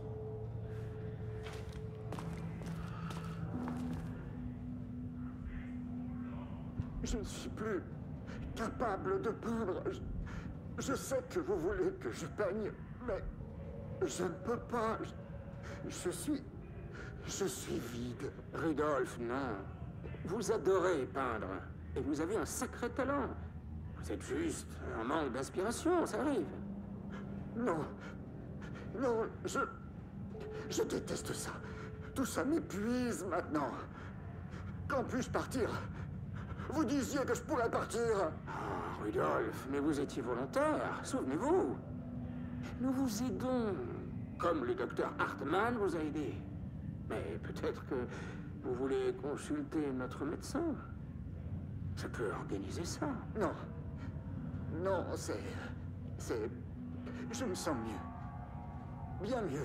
Speaker 8: Je ne suis plus capable de peindre. Je, je sais que vous voulez que je peigne, mais je ne peux pas. Je, je suis... Je suis vide.
Speaker 9: Rudolf, non. Vous adorez peindre. Et vous avez un sacré talent. Vous êtes juste en manque d'inspiration, ça arrive.
Speaker 8: Non. Non, je... Je déteste ça. Tout ça m'épuise maintenant. Quand puis-je partir? Vous disiez que je pourrais partir.
Speaker 9: Oh, Rudolf, mais vous étiez volontaire, souvenez-vous. Nous vous aidons, comme le docteur Hartmann vous a aidé. Mais peut-être que vous voulez consulter notre médecin. Je peux organiser ça.
Speaker 8: Non. Non, c'est... C'est... Je me sens mieux. Bien mieux.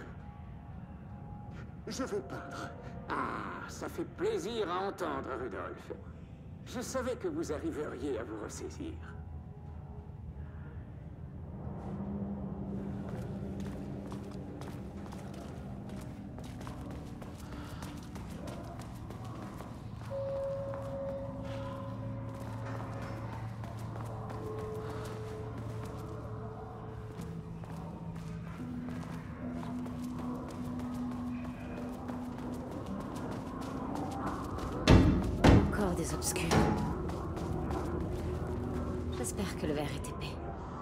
Speaker 8: Je vais peindre.
Speaker 9: Ah, ça fait plaisir à entendre, Rudolf. Je savais que vous arriveriez à vous ressaisir.
Speaker 1: Encore des obscurs. J'espère que le verre est épais.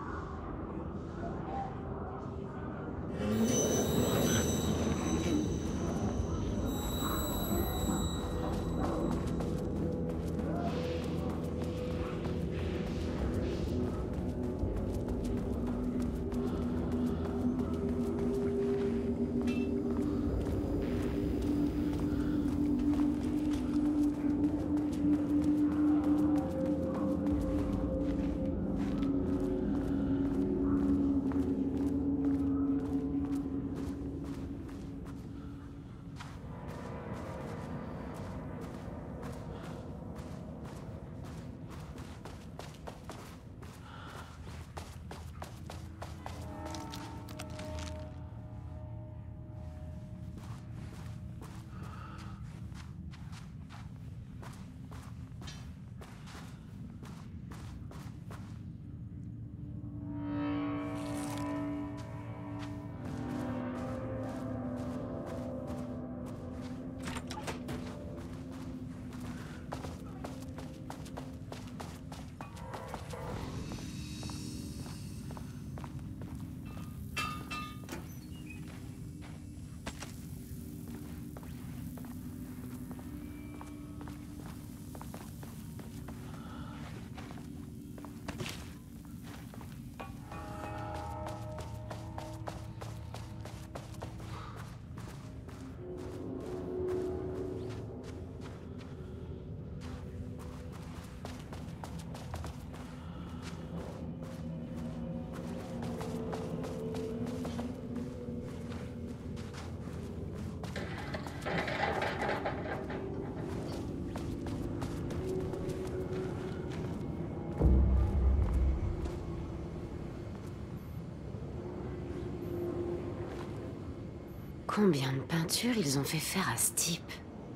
Speaker 1: Combien de peintures ils ont fait faire à ce type?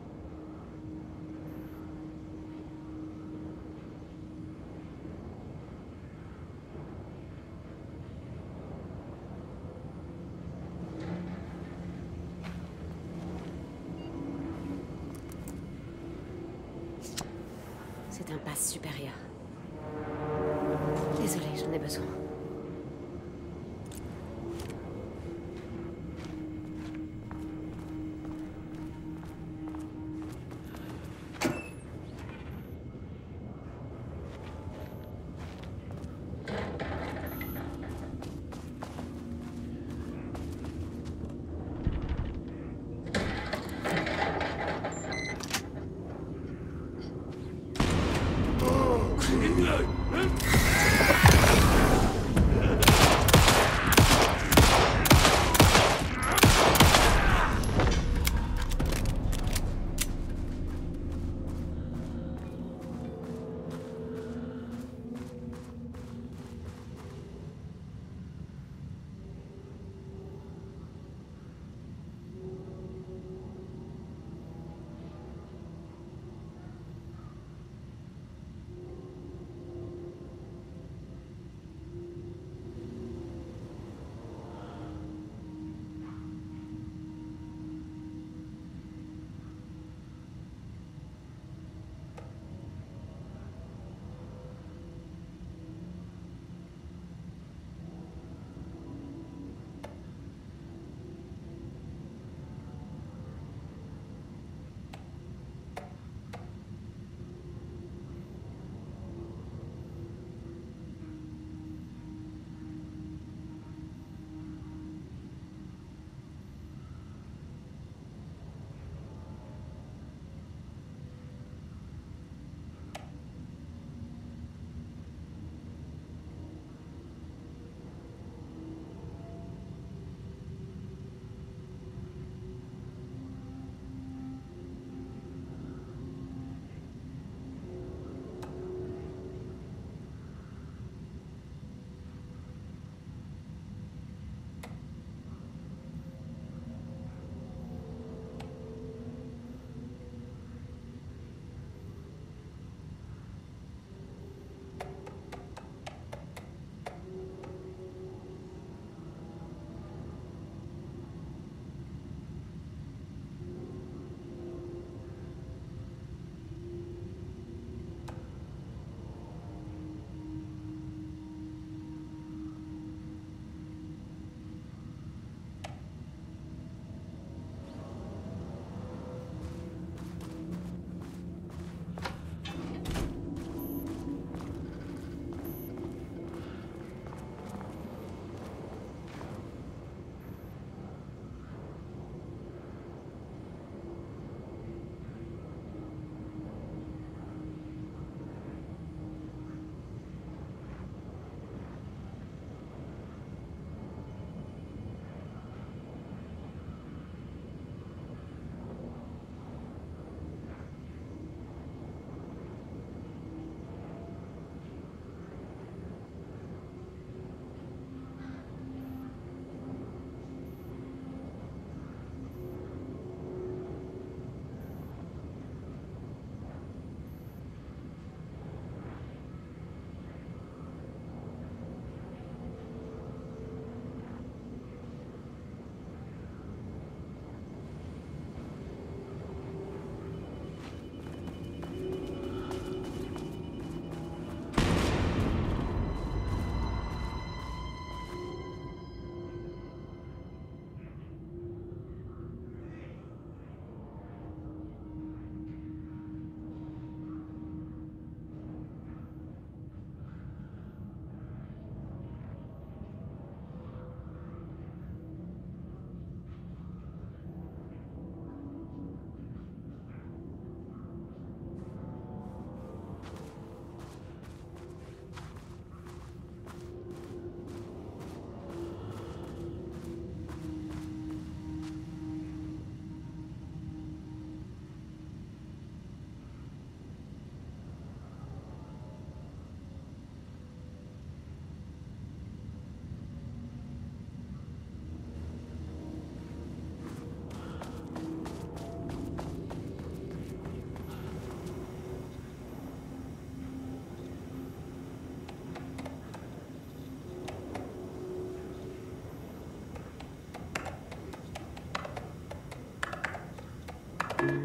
Speaker 1: C'est un pass supérieur. Désolée, j'en ai besoin.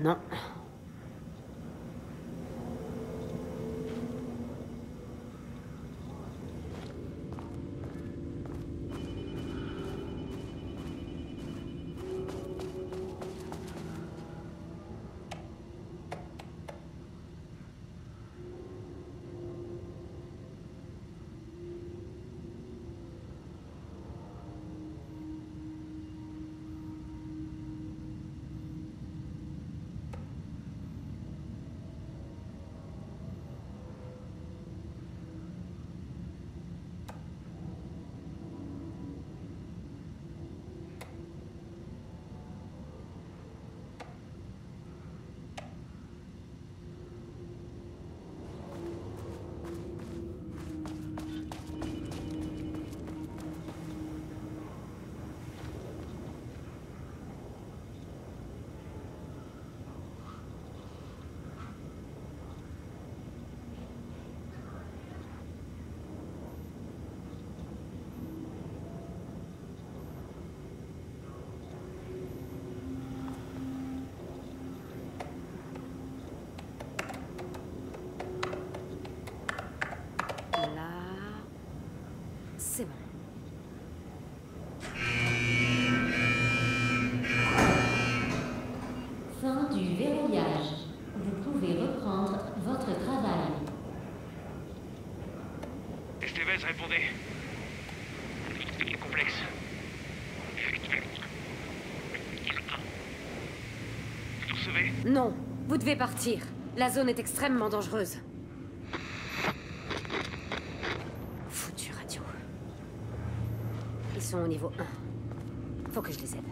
Speaker 1: Non. C'est bon.
Speaker 6: Fin du verrouillage. Vous pouvez reprendre votre travail.
Speaker 5: Estevez, répondez. Complexe. Vous recevez?
Speaker 1: Non, vous devez partir. La zone est extrêmement dangereuse. Foutu radio. Ils sont au niveau un. Faut que je les aide.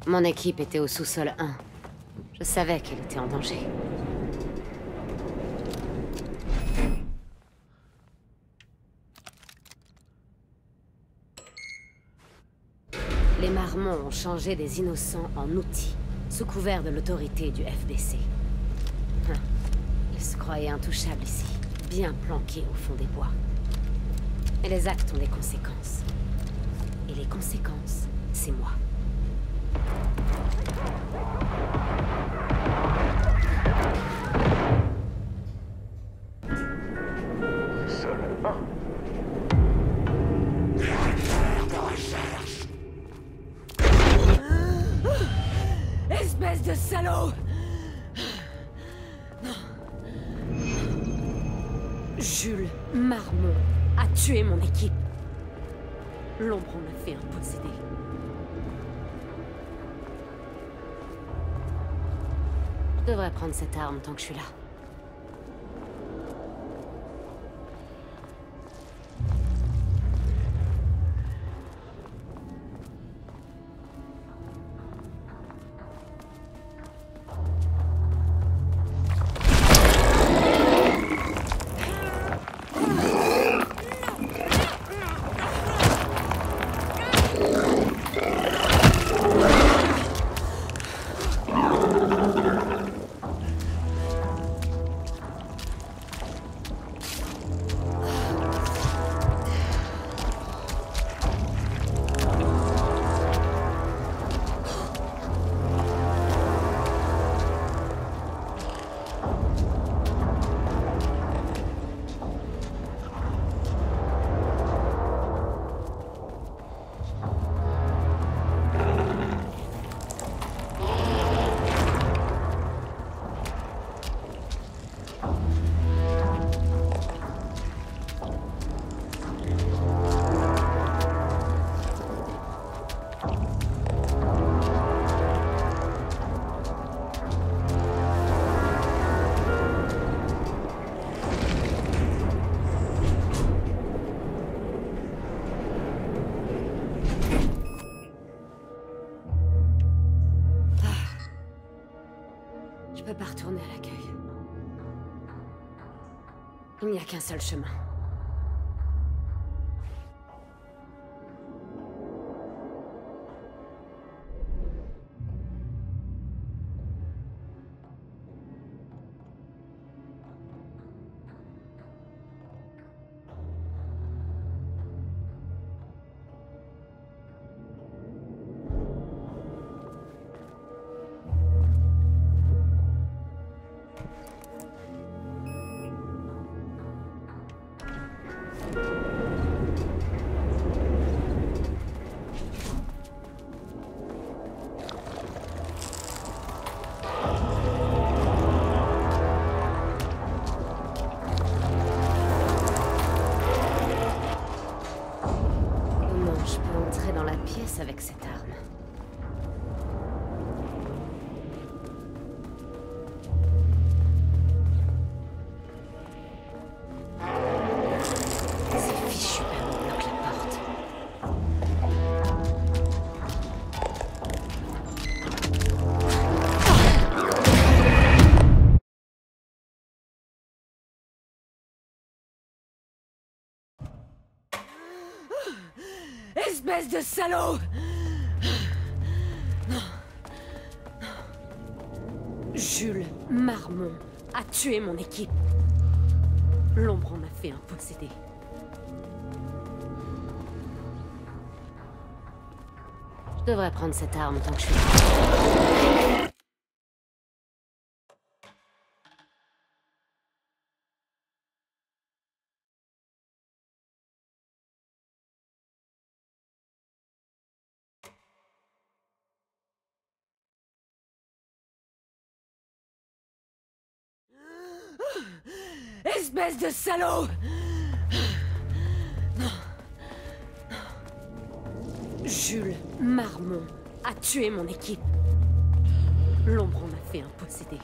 Speaker 1: Mon équipe était au sous-sol un. Je savais qu'elle était en danger. Les Marmons ont changé des innocents en outils, sous couvert de l'autorité du F B C. Hum. Ils se croyaient intouchables ici, bien planqués au fond des bois. Mais les actes ont des conséquences. Et les conséquences, c'est moi.
Speaker 11: Seul un.
Speaker 8: De recherche.
Speaker 1: Espèce de salaud! Jules Marmon a tué mon équipe. L'ombre en a fait un possédé. Je devrais prendre cette arme tant que je suis là. Je peux pas retourner à l'accueil. Il n'y a qu'un seul chemin. Avec cette arme. C'est fichu, on bloque la porte. Espèce de salaud! Non. Jules Marmon a tué mon équipe. L'ombre en a fait un possédé. Je devrais prendre cette arme tant que je suis là. Espèce de salaud! Non. Jules Marmon a tué mon équipe. L'ombre en a fait un possédé.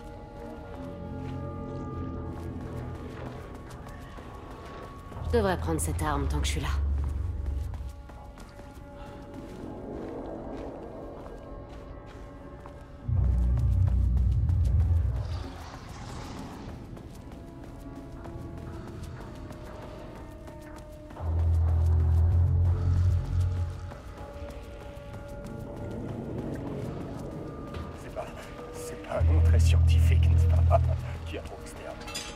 Speaker 1: Je devrais prendre cette arme tant que je suis là.
Speaker 7: scientifique, n'est-ce pas? Qui a trop externe.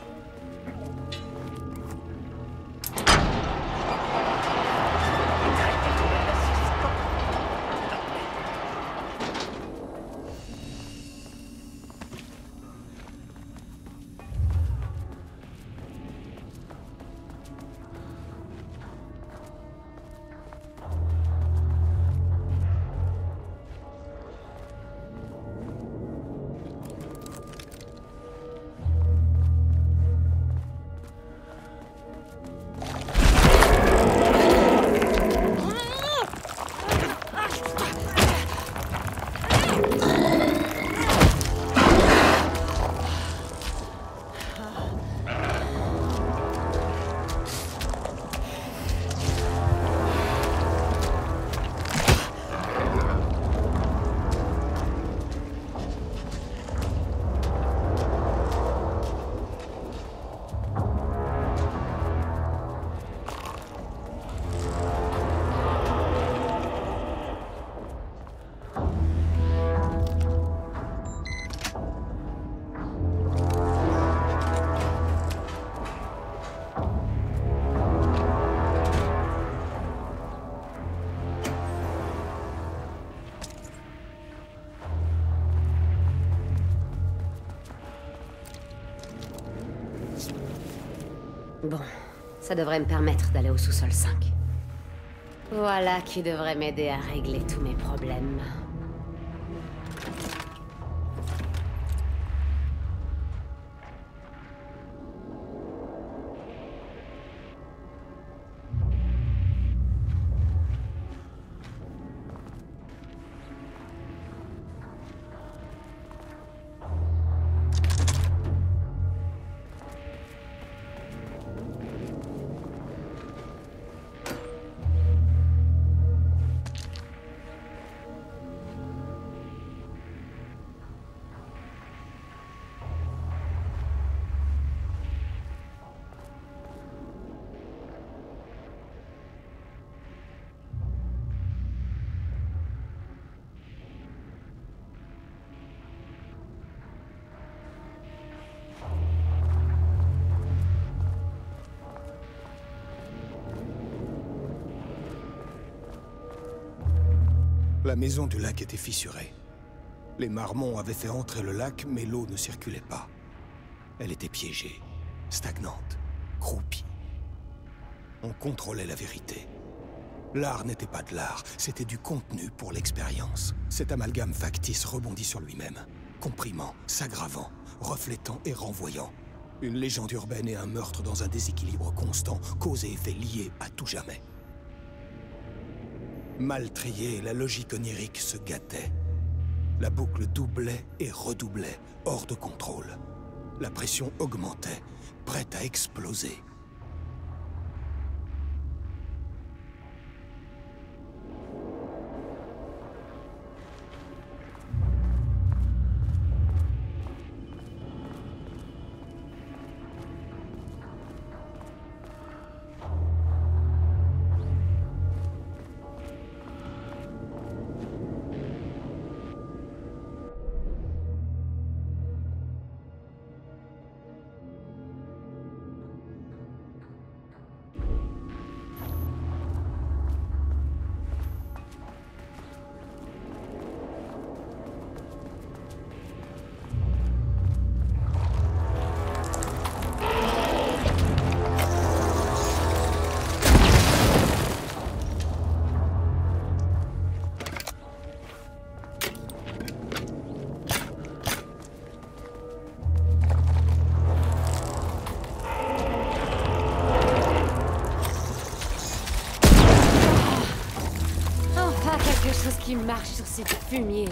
Speaker 1: Bon, ça devrait me permettre d'aller au sous-sol cinq. Voilà qui devrait m'aider à régler tous mes problèmes.
Speaker 10: La maison du lac était fissurée. Les marmons avaient fait entrer le lac, mais l'eau ne circulait pas. Elle était piégée, stagnante, croupie. On contrôlait la vérité. L'art n'était pas de l'art, c'était du contenu pour l'expérience. Cet amalgame factice rebondit sur lui-même, comprimant, s'aggravant, reflétant et renvoyant. Une légende urbaine et un meurtre dans un déséquilibre constant, cause et effet liés à tout jamais. Mal triée, la logique onirique se gâtait. La boucle doublait et redoublait, hors de contrôle. La pression augmentait, prête à exploser.
Speaker 1: Qui marche sur ces fumiers.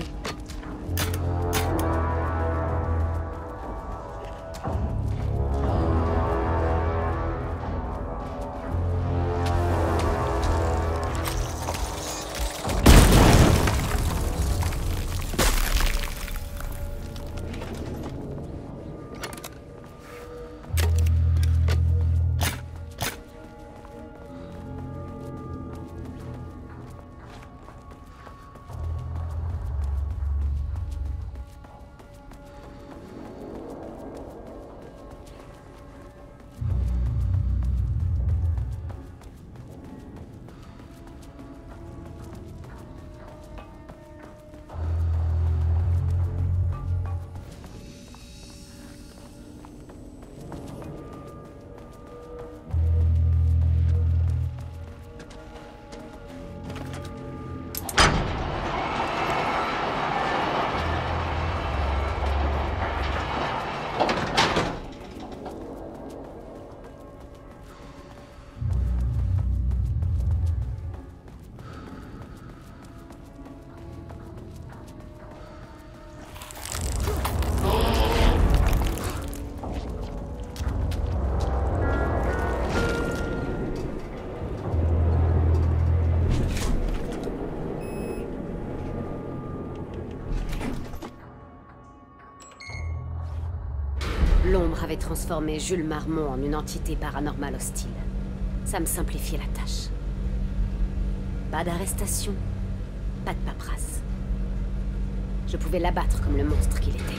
Speaker 1: L'ombre avait transformé Jules Marmont en une entité paranormale hostile. Ça me simplifiait la tâche. Pas d'arrestation, pas de paperasse. Je pouvais l'abattre comme le monstre qu'il était.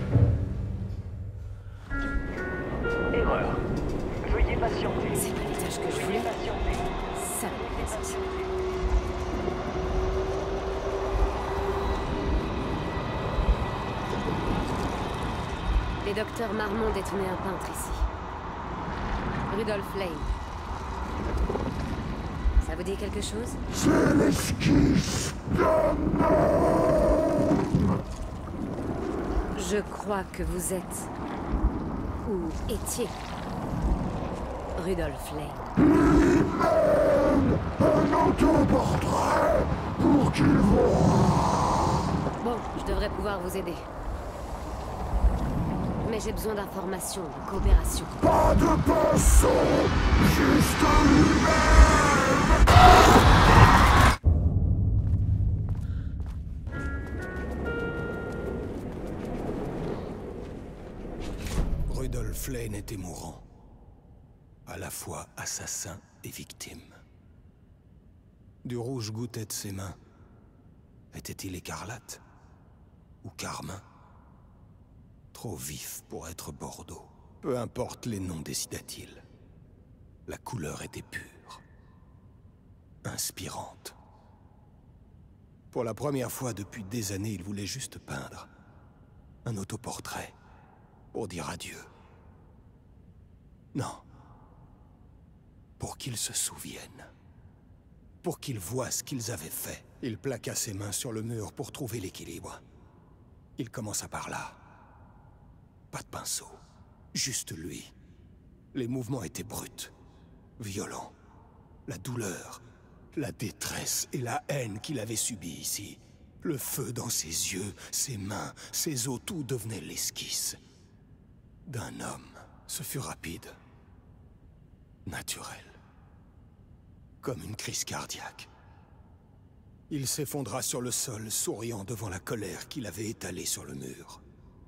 Speaker 11: Erreur. Veuillez patienter.
Speaker 1: C'est pas les tâches que je voulais. Ça me fait. Les docteurs Marmont détenaient un peintre ici. Rudolf Lane. Ça vous dit quelque chose?
Speaker 8: C'est l'esquisse d'un homme.
Speaker 1: Je crois que vous êtes... ou étiez... Rudolf Lane.
Speaker 8: Lui-même un autoportrait pour qu'il voie.
Speaker 1: Bon, je devrais pouvoir vous aider. Mais j'ai besoin d'informations, de coopération.
Speaker 8: Pas de pinceau, juste lui-même.
Speaker 10: Rudolf Lane était mourant. À la fois assassin et victime. Du rouge goûtait de ses mains. Était-il écarlate? Ou carmin? Trop vif pour être Bordeaux. Peu importe les noms, décida-t-il. La couleur était pure. Inspirante. Pour la première fois depuis des années, il voulait juste peindre. Un autoportrait. Pour dire adieu. Non. Pour qu'ils se souviennent. Pour qu'ils voient ce qu'ils avaient fait. Il plaqua ses mains sur le mur pour trouver l'équilibre. Il commença par là. Pas de pinceau. Juste lui. Les mouvements étaient bruts. Violents. La douleur. La détresse et la haine qu'il avait subie ici. Le feu dans ses yeux, ses mains, ses os, tout devenait l'esquisse d'un homme. Ce fut rapide. Naturel. Comme une crise cardiaque. Il s'effondra sur le sol, souriant devant la colère qu'il avait étalée sur le mur.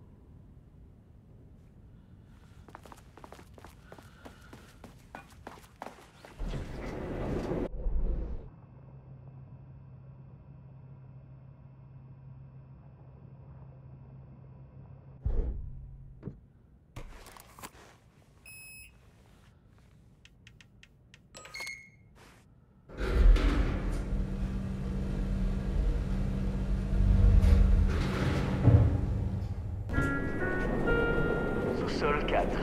Speaker 11: Sol quatre.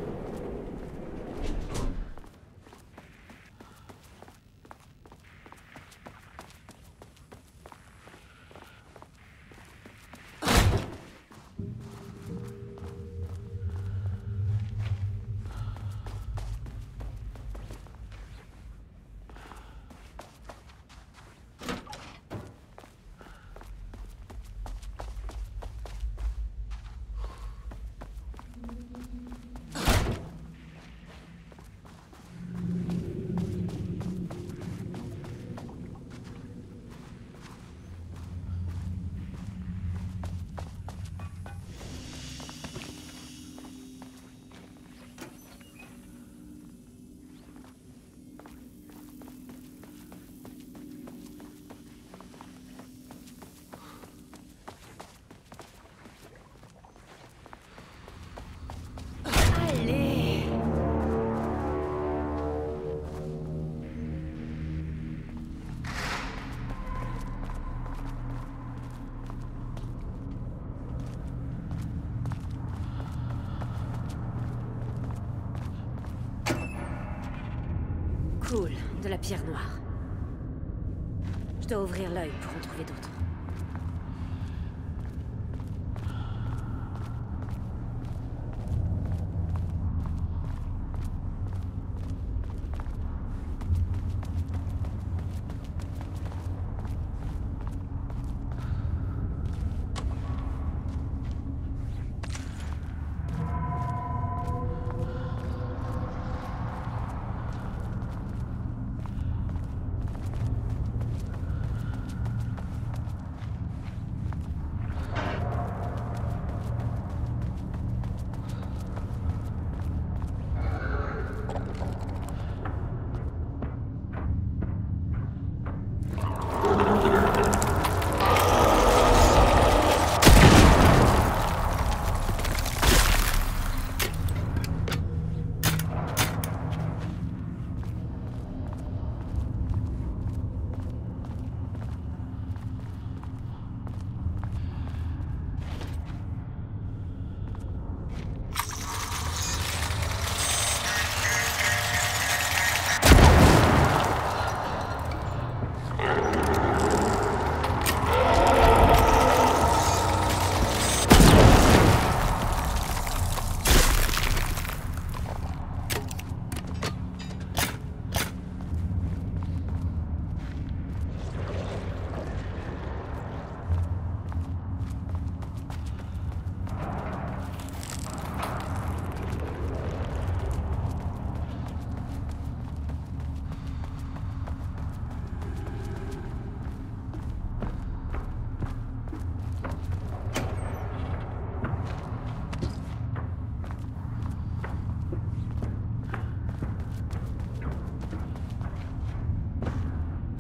Speaker 1: Cool, de la pierre noire. Je dois ouvrir l'œil pour en trouver d'autres.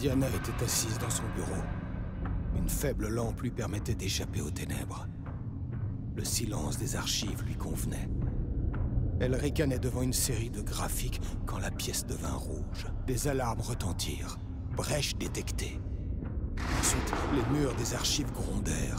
Speaker 10: Diana était assise dans son bureau. Une faible lampe lui permettait d'échapper aux ténèbres. Le silence des archives lui convenait. Elle ricanait devant une série de graphiques quand la pièce devint rouge. Des alarmes retentirent. Brèche détectée. Ensuite, les murs des archives grondèrent.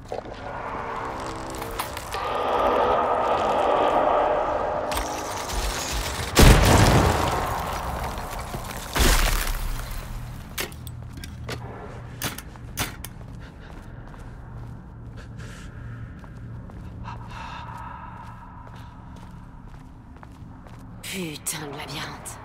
Speaker 1: Putain de labyrinthe.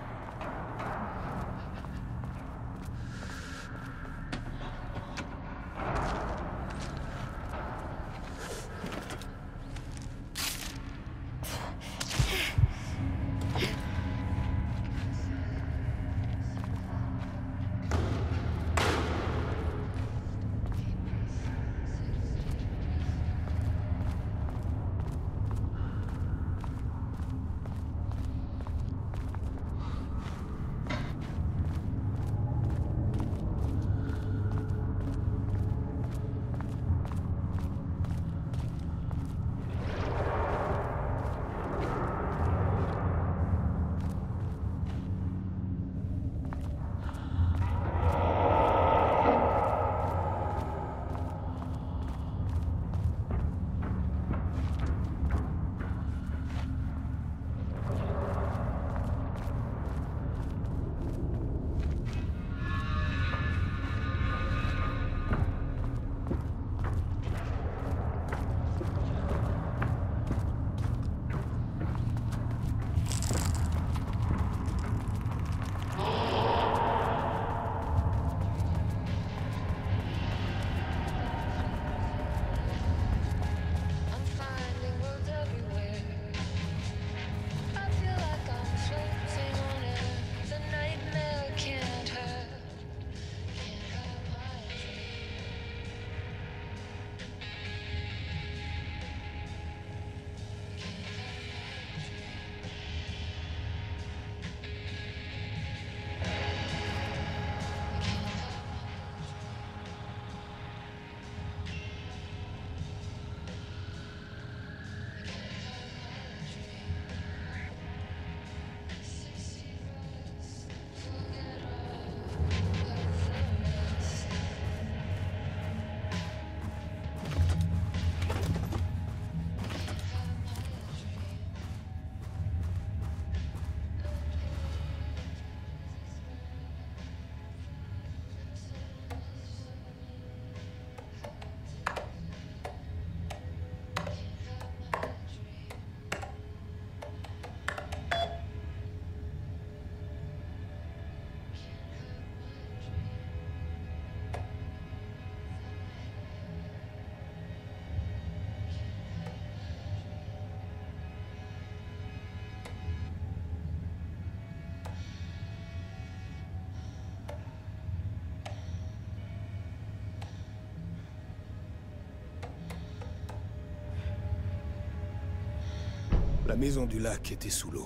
Speaker 10: La maison du lac était sous l'eau.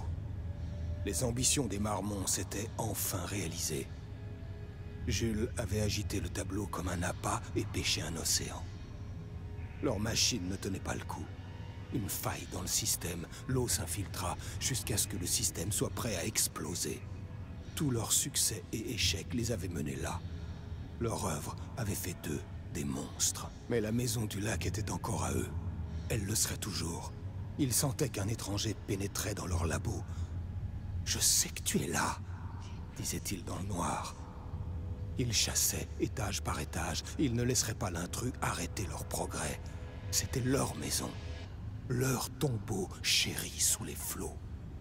Speaker 10: Les ambitions des Marmons s'étaient enfin réalisées. Jules avait agité le tableau comme un appât et pêché un océan. Leur machine ne tenait pas le coup. Une faille dans le système, l'eau s'infiltra jusqu'à ce que le système soit prêt à exploser. Tous leurs succès et échecs les avaient menés là. Leur œuvre avait fait d'eux des monstres. Mais la maison du lac était encore à eux. Elle le serait toujours. Ils sentaient qu'un étranger pénétrait dans leur labo. « Je sais que tu es là », disait-il dans le noir. Ils chassaient étage par étage. Ils ne laisseraient pas l'intrus arrêter leur progrès. C'était leur maison. Leur tombeau chéri sous les flots.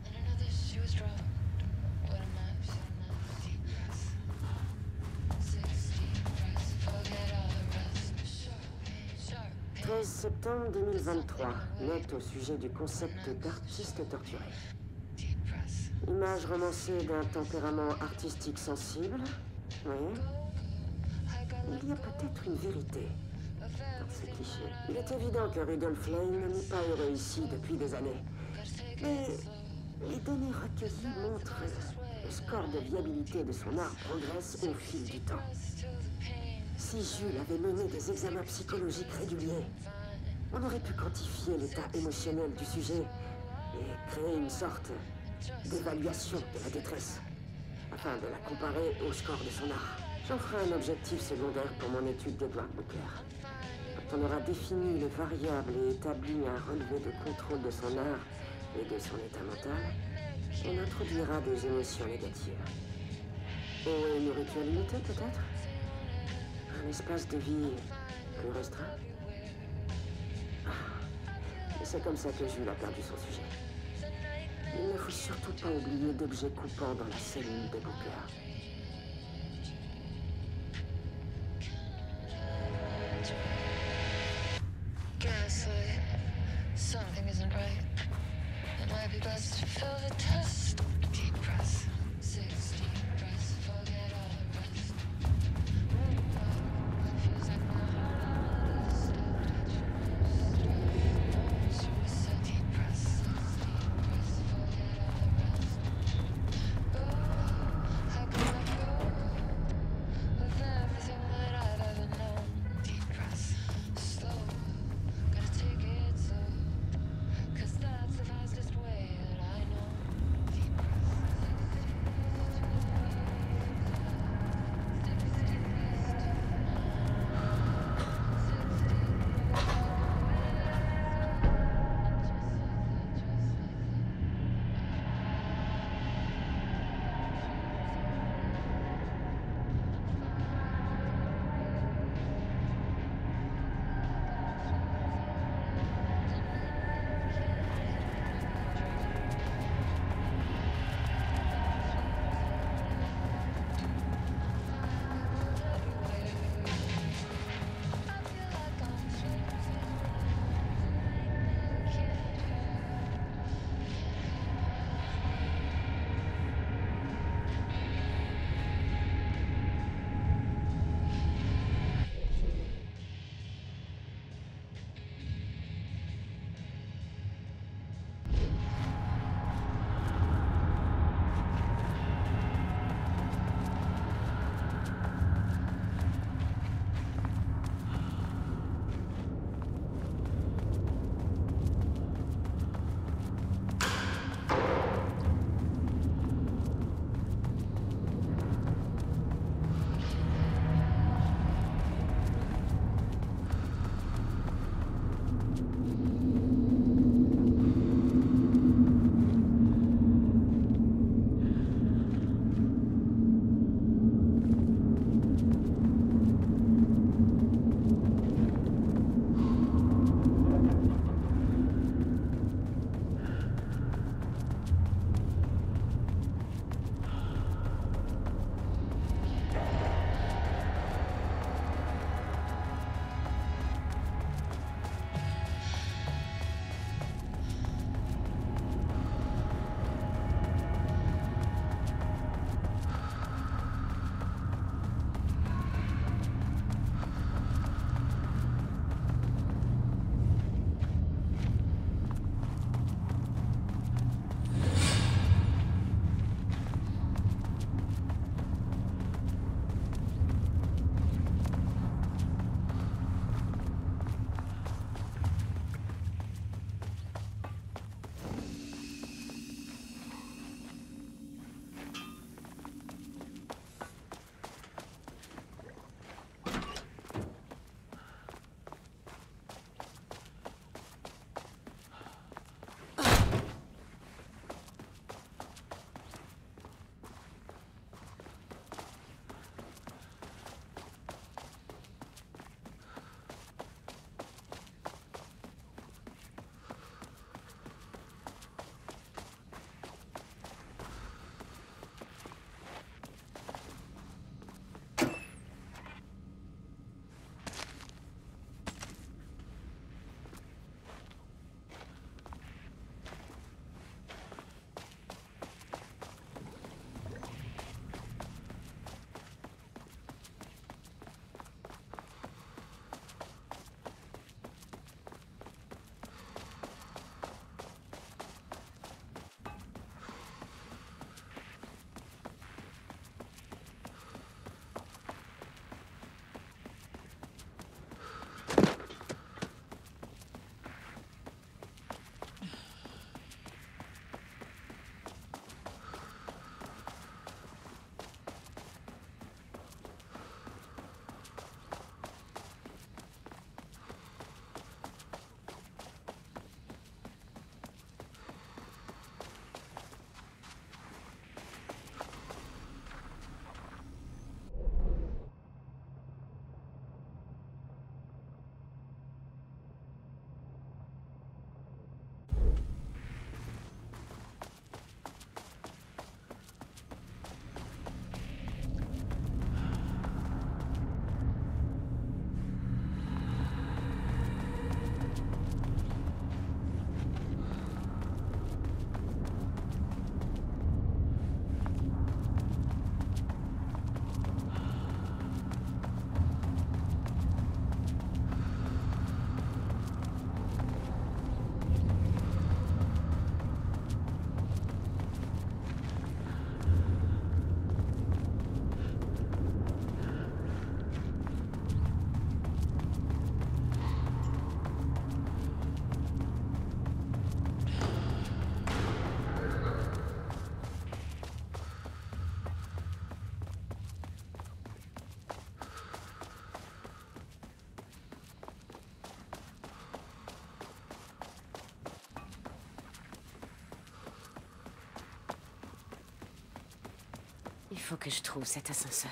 Speaker 9: treize septembre deux mille vingt-trois, note au sujet du concept d'artiste torturé. Image romancée d'un tempérament artistique sensible. Oui. Il y a peut-être une vérité dans ce cliché. Il est évident que Rudolf Lane n'est pas heureux ici depuis des années. Mais les données recueillies montrent que le score de viabilité de son art progresse au fil du temps. Si Jules avait mené des examens psychologiques réguliers, on aurait pu quantifier l'état émotionnel du sujet et créer une sorte d'évaluation de la détresse, afin de la comparer au score de son art. J'en ferai un objectif secondaire pour mon étude d'Edward Booker. on aura défini les variables et établi un relevé de contrôle de son art et de son état mental, on introduira des émotions négatives. Eau et nourriture limitée, peut-être? Un espace de vie plus restreint? Ah. Et c'est comme ça que Jules a perdu son sujet. Il ne faut surtout pas oublier d'objets coupants dans la cellule de Booker.
Speaker 12: Gaslight, something isn't right. It might be best to fill the test. Deep breath, six deep breaths, forget all the rest. It feels like my heart is stopped. So deep breaths, six deep breaths, forget all the rest. Oh, how could
Speaker 1: faut que je trouve cet ascenseur.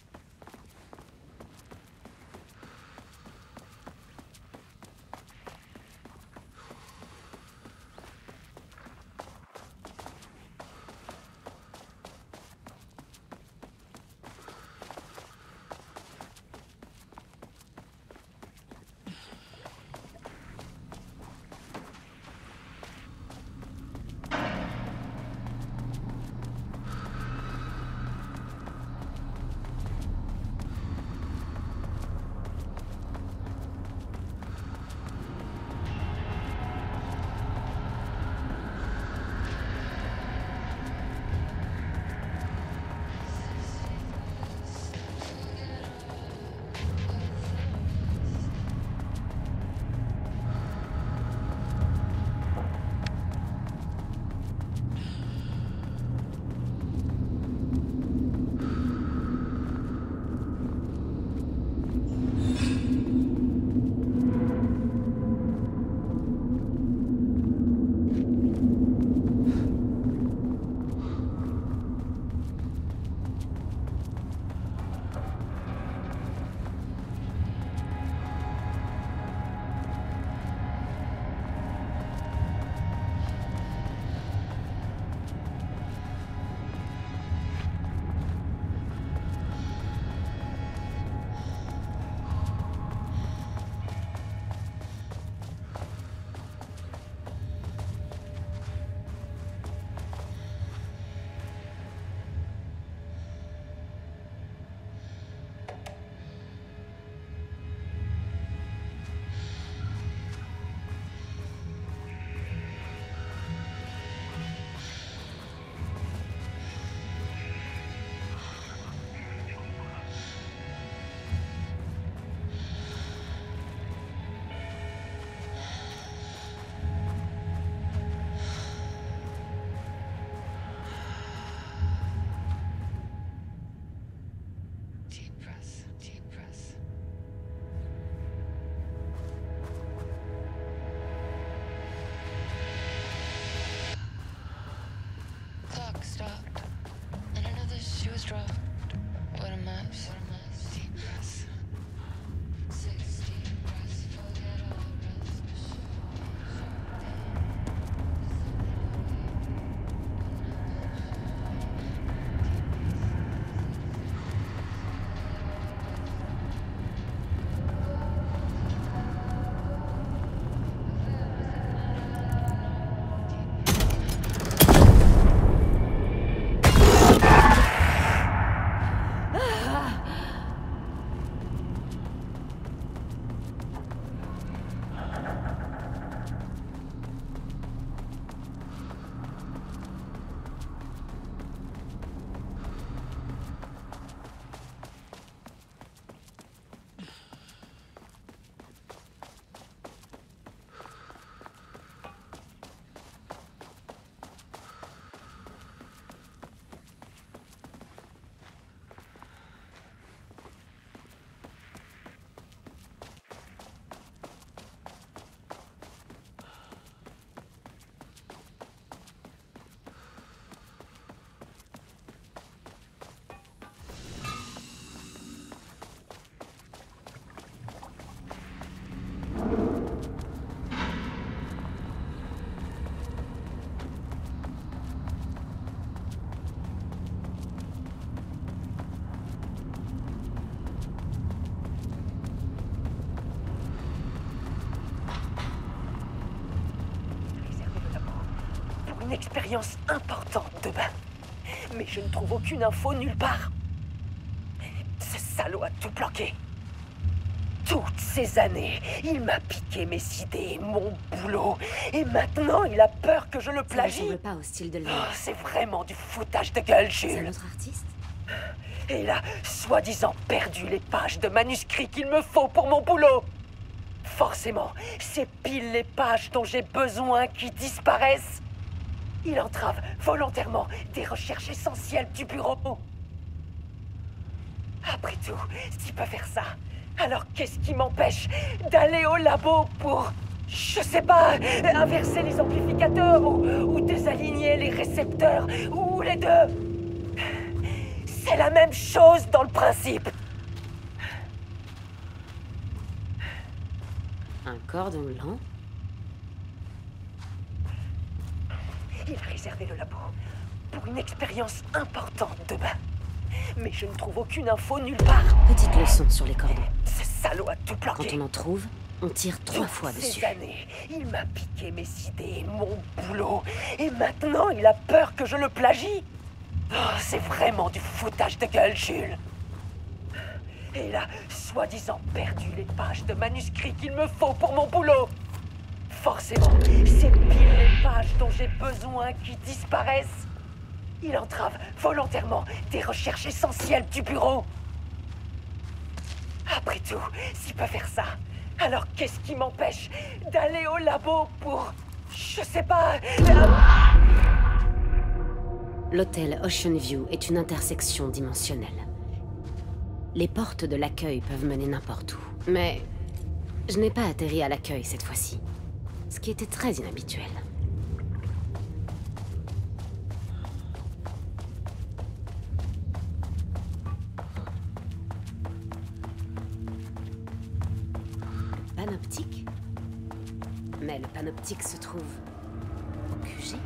Speaker 12: Stopped, and another shoe was dropped. What a mess. What a mess. Deep breaths. Six deep breaths. Forget all the rest.
Speaker 2: Une expérience importante de bain. Mais je ne trouve aucune info nulle part. Ce salaud a tout bloqué. Toutes ces années, il m'a piqué mes idées, mon boulot. Et maintenant, il a peur que je le plagie.
Speaker 1: Ça ne ressemble pas au style de
Speaker 2: Oh,
Speaker 1: l'œuvre.
Speaker 2: c'est vraiment du foutage de gueule,
Speaker 1: C'est
Speaker 2: Jules.
Speaker 1: notre artiste?
Speaker 2: Et il a soi-disant perdu les pages de manuscrits qu'il me faut pour mon boulot. Forcément, c'est pile les pages dont j'ai besoin qui disparaissent. Il entrave volontairement des recherches essentielles du bureau. Après tout, s'il peut faire ça, alors qu'est-ce qui m'empêche d'aller au labo pour, je sais pas, inverser les amplificateurs ou, ou désaligner les récepteurs, ou les deux? C'est la même chose dans le principe.
Speaker 1: Un cordon lent?
Speaker 2: Il a réservé le labo pour une expérience importante demain. Mais je ne trouve aucune info nulle part.
Speaker 1: Petite leçon sur les cordons.
Speaker 2: Ce salaud a tout planqué.
Speaker 1: Quand on en trouve, on tire trois
Speaker 2: Toutes
Speaker 1: fois
Speaker 2: ces
Speaker 1: dessus.
Speaker 2: années, il m'a piqué mes idées, mon boulot. Et maintenant, il a peur que je le plagie. Oh, c'est vraiment du foutage de gueule, Jules. Et il a soi-disant perdu les pages de manuscrits qu'il me faut pour mon boulot. Forcément, c'est pile les pages dont j'ai besoin qui disparaissent. Il entrave volontairement des recherches essentielles du bureau. Après tout, s'il peut faire ça, alors qu'est-ce qui m'empêche d'aller au labo pour... je sais pas... la-
Speaker 1: L'hôtel Ocean View est une intersection dimensionnelle. Les portes de l'accueil peuvent mener n'importe où. Mais je n'ai pas atterri à l'accueil cette fois-ci. Ce qui était très inhabituel. Panoptique? Mais le panoptique se trouve au Q G?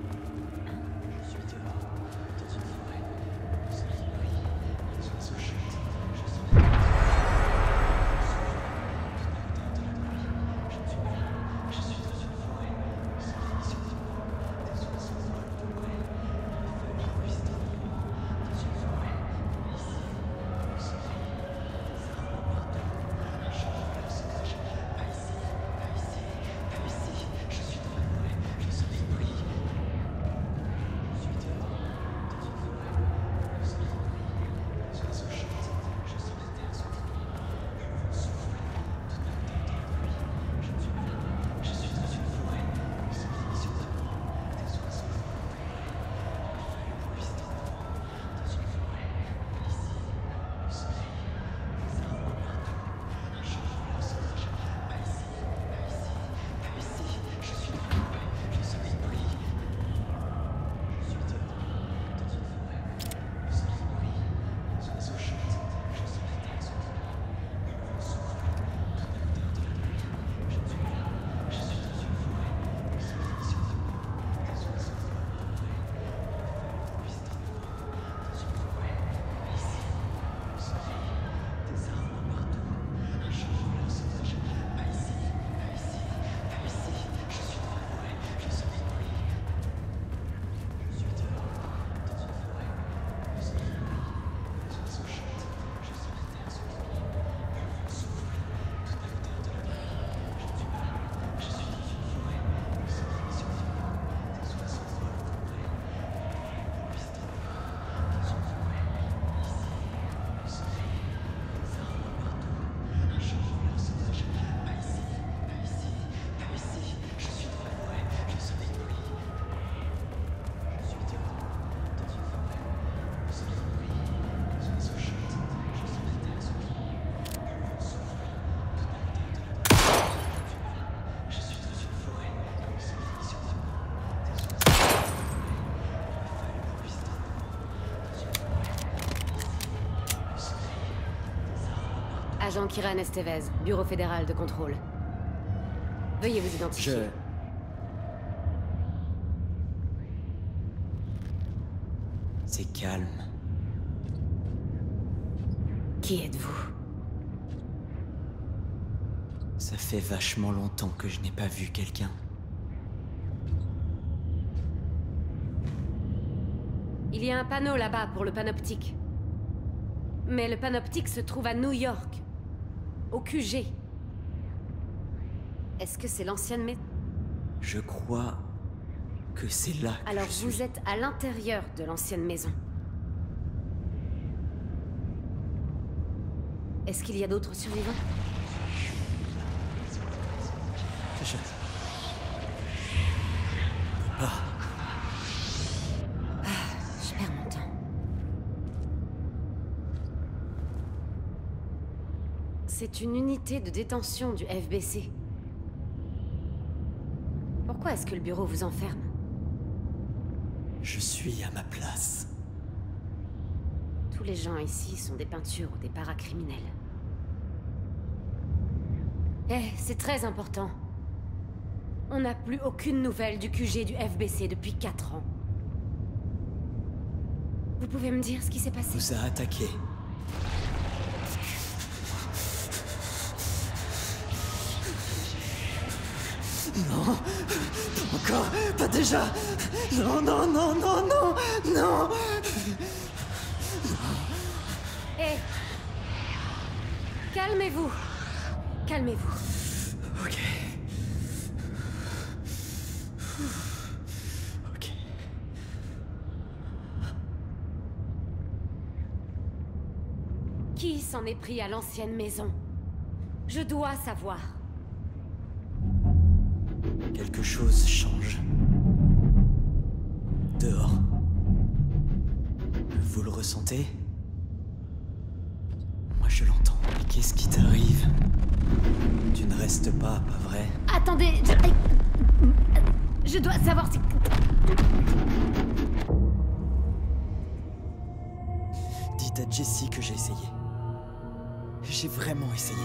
Speaker 1: Agent Kiran Estevez, Bureau fédéral de contrôle. Veuillez vous identifier.
Speaker 13: Je... C'est calme.
Speaker 1: Qui êtes-vous?
Speaker 13: Ça fait vachement longtemps que je n'ai pas vu quelqu'un.
Speaker 1: Il y a un panneau là-bas pour le panoptique. Mais le panoptique se trouve à New York. Au Q G. Est-ce que c'est l'ancienne maison?
Speaker 13: Je crois que c'est là que
Speaker 1: Alors
Speaker 13: je
Speaker 1: vous
Speaker 13: suis.
Speaker 1: êtes à l'intérieur de l'ancienne maison. Est-ce qu'il y a d'autres survivants?
Speaker 13: Je... Ah.
Speaker 1: Ah, je perds mon temps. C'est une unité de détention du F B C. Pourquoi est-ce que le bureau vous enferme?
Speaker 13: Je suis à ma place.
Speaker 1: les gens ici sont des peintures ou des paracriminels. Eh, c'est très important. On n'a plus aucune nouvelle du Q G du F B C depuis quatre ans. Vous pouvez me dire ce qui s'est passé?
Speaker 13: Vous a attaqué. Non, encore, pas déjà. Non, non, non, non, non, non.
Speaker 1: Hé, calmez-vous. Calmez-vous.
Speaker 13: Ok. Ok.
Speaker 1: Qui s'en est pris à l'ancienne maison? Je dois savoir.
Speaker 13: Quelque chose change. Dehors. Vous le ressentez? Moi je l'entends. Qu'est-ce qui t'arrive? Tu ne restes pas, pas vrai?
Speaker 1: Attendez, je... Je dois savoir si...
Speaker 13: Dites à Jessie que j'ai essayé. J'ai vraiment essayé.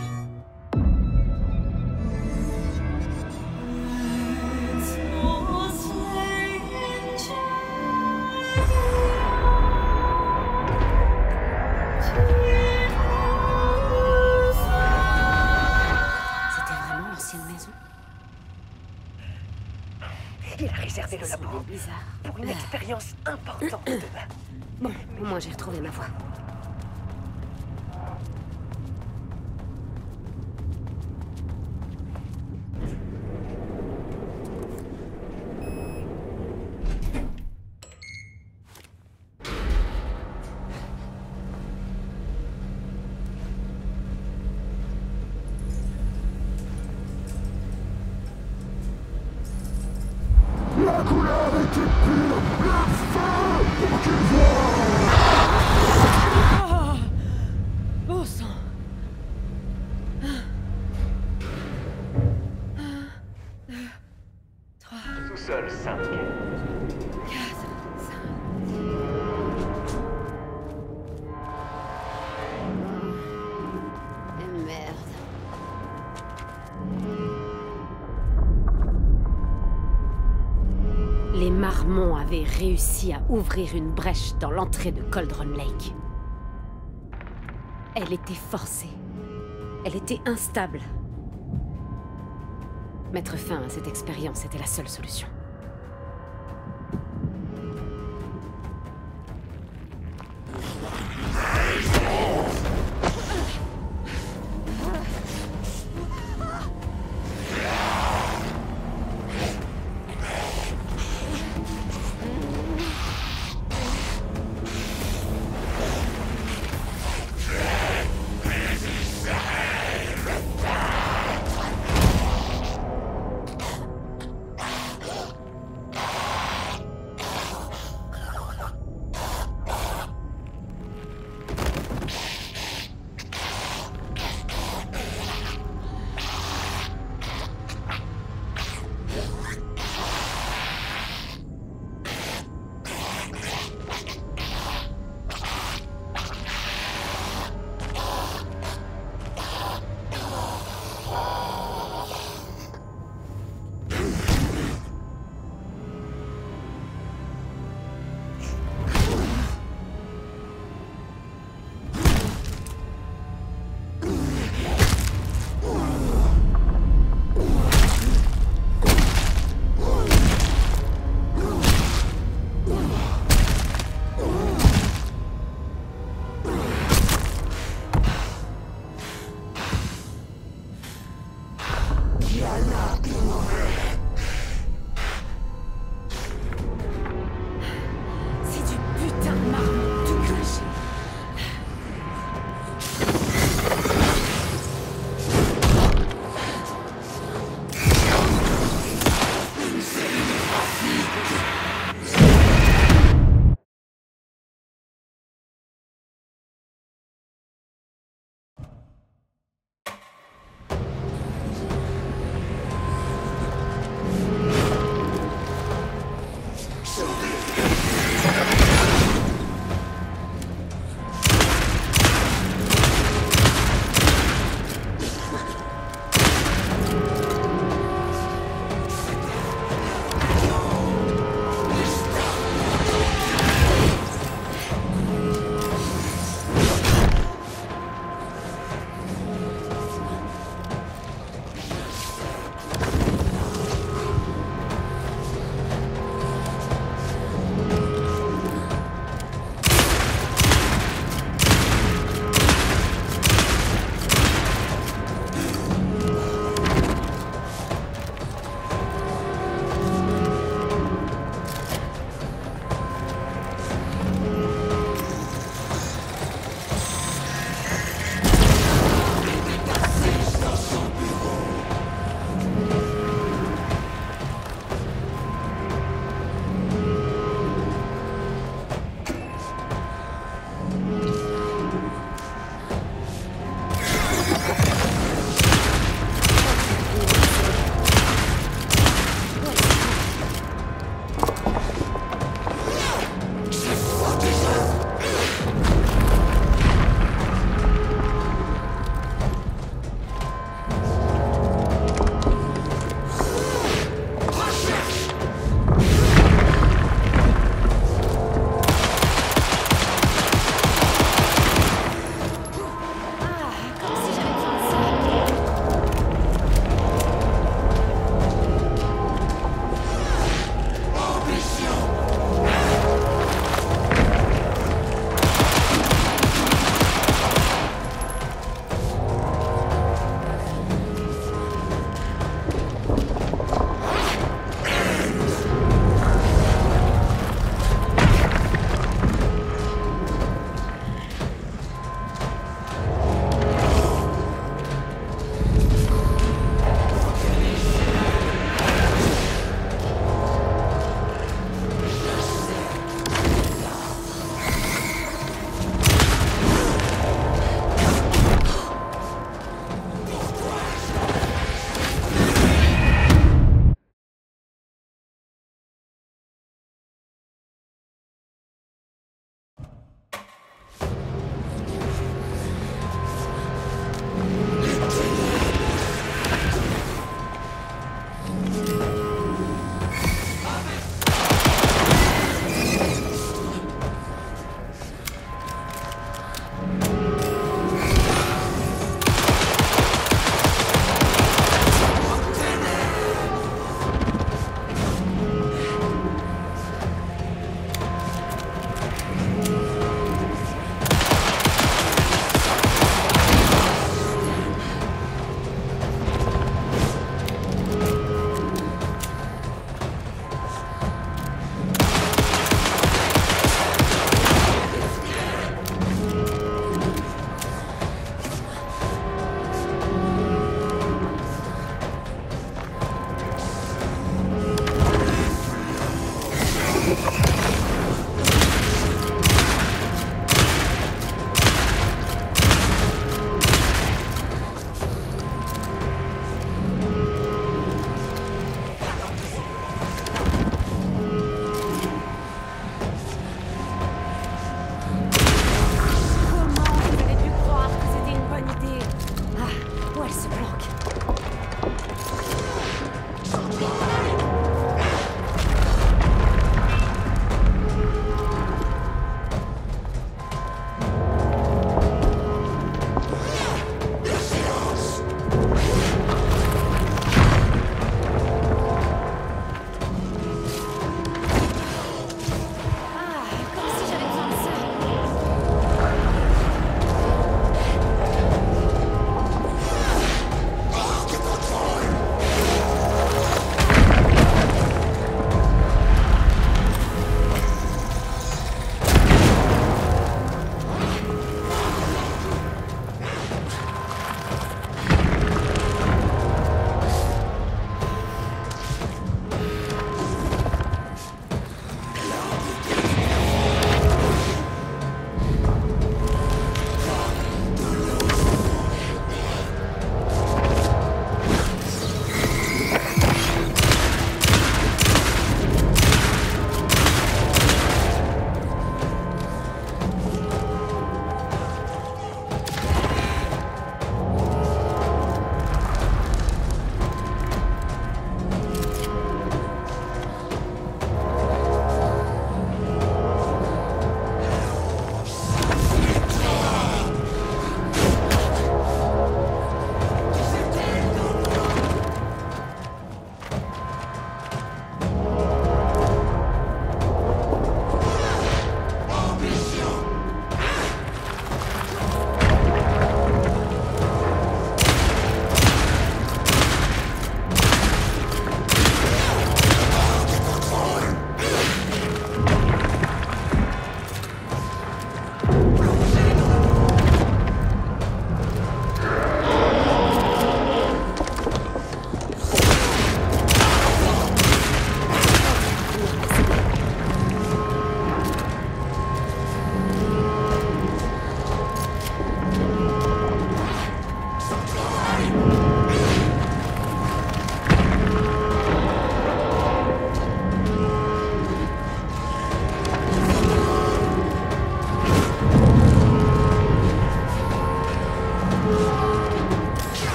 Speaker 2: Il a réservé le labo
Speaker 1: bizarre.
Speaker 2: pour une expérience importante.
Speaker 1: Bon, au moins j'ai retrouvé ma voix.
Speaker 8: La couleur était pure, le feu pour qu'il voie.
Speaker 1: Oh, bon sang. Un, deux, trois.
Speaker 11: Sous-sol cinq.
Speaker 1: Quatre, cinq. Et merde. Les Marmons avaient réussi à ouvrir une brèche dans l'entrée de Cauldron Lake. Elle était forcée. Elle était instable. Mettre fin à cette expérience était la seule solution.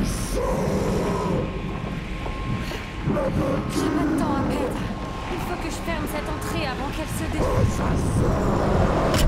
Speaker 1: J'ai pas de temps à perdre. Il faut que je ferme cette entrée avant qu'elle se détruise.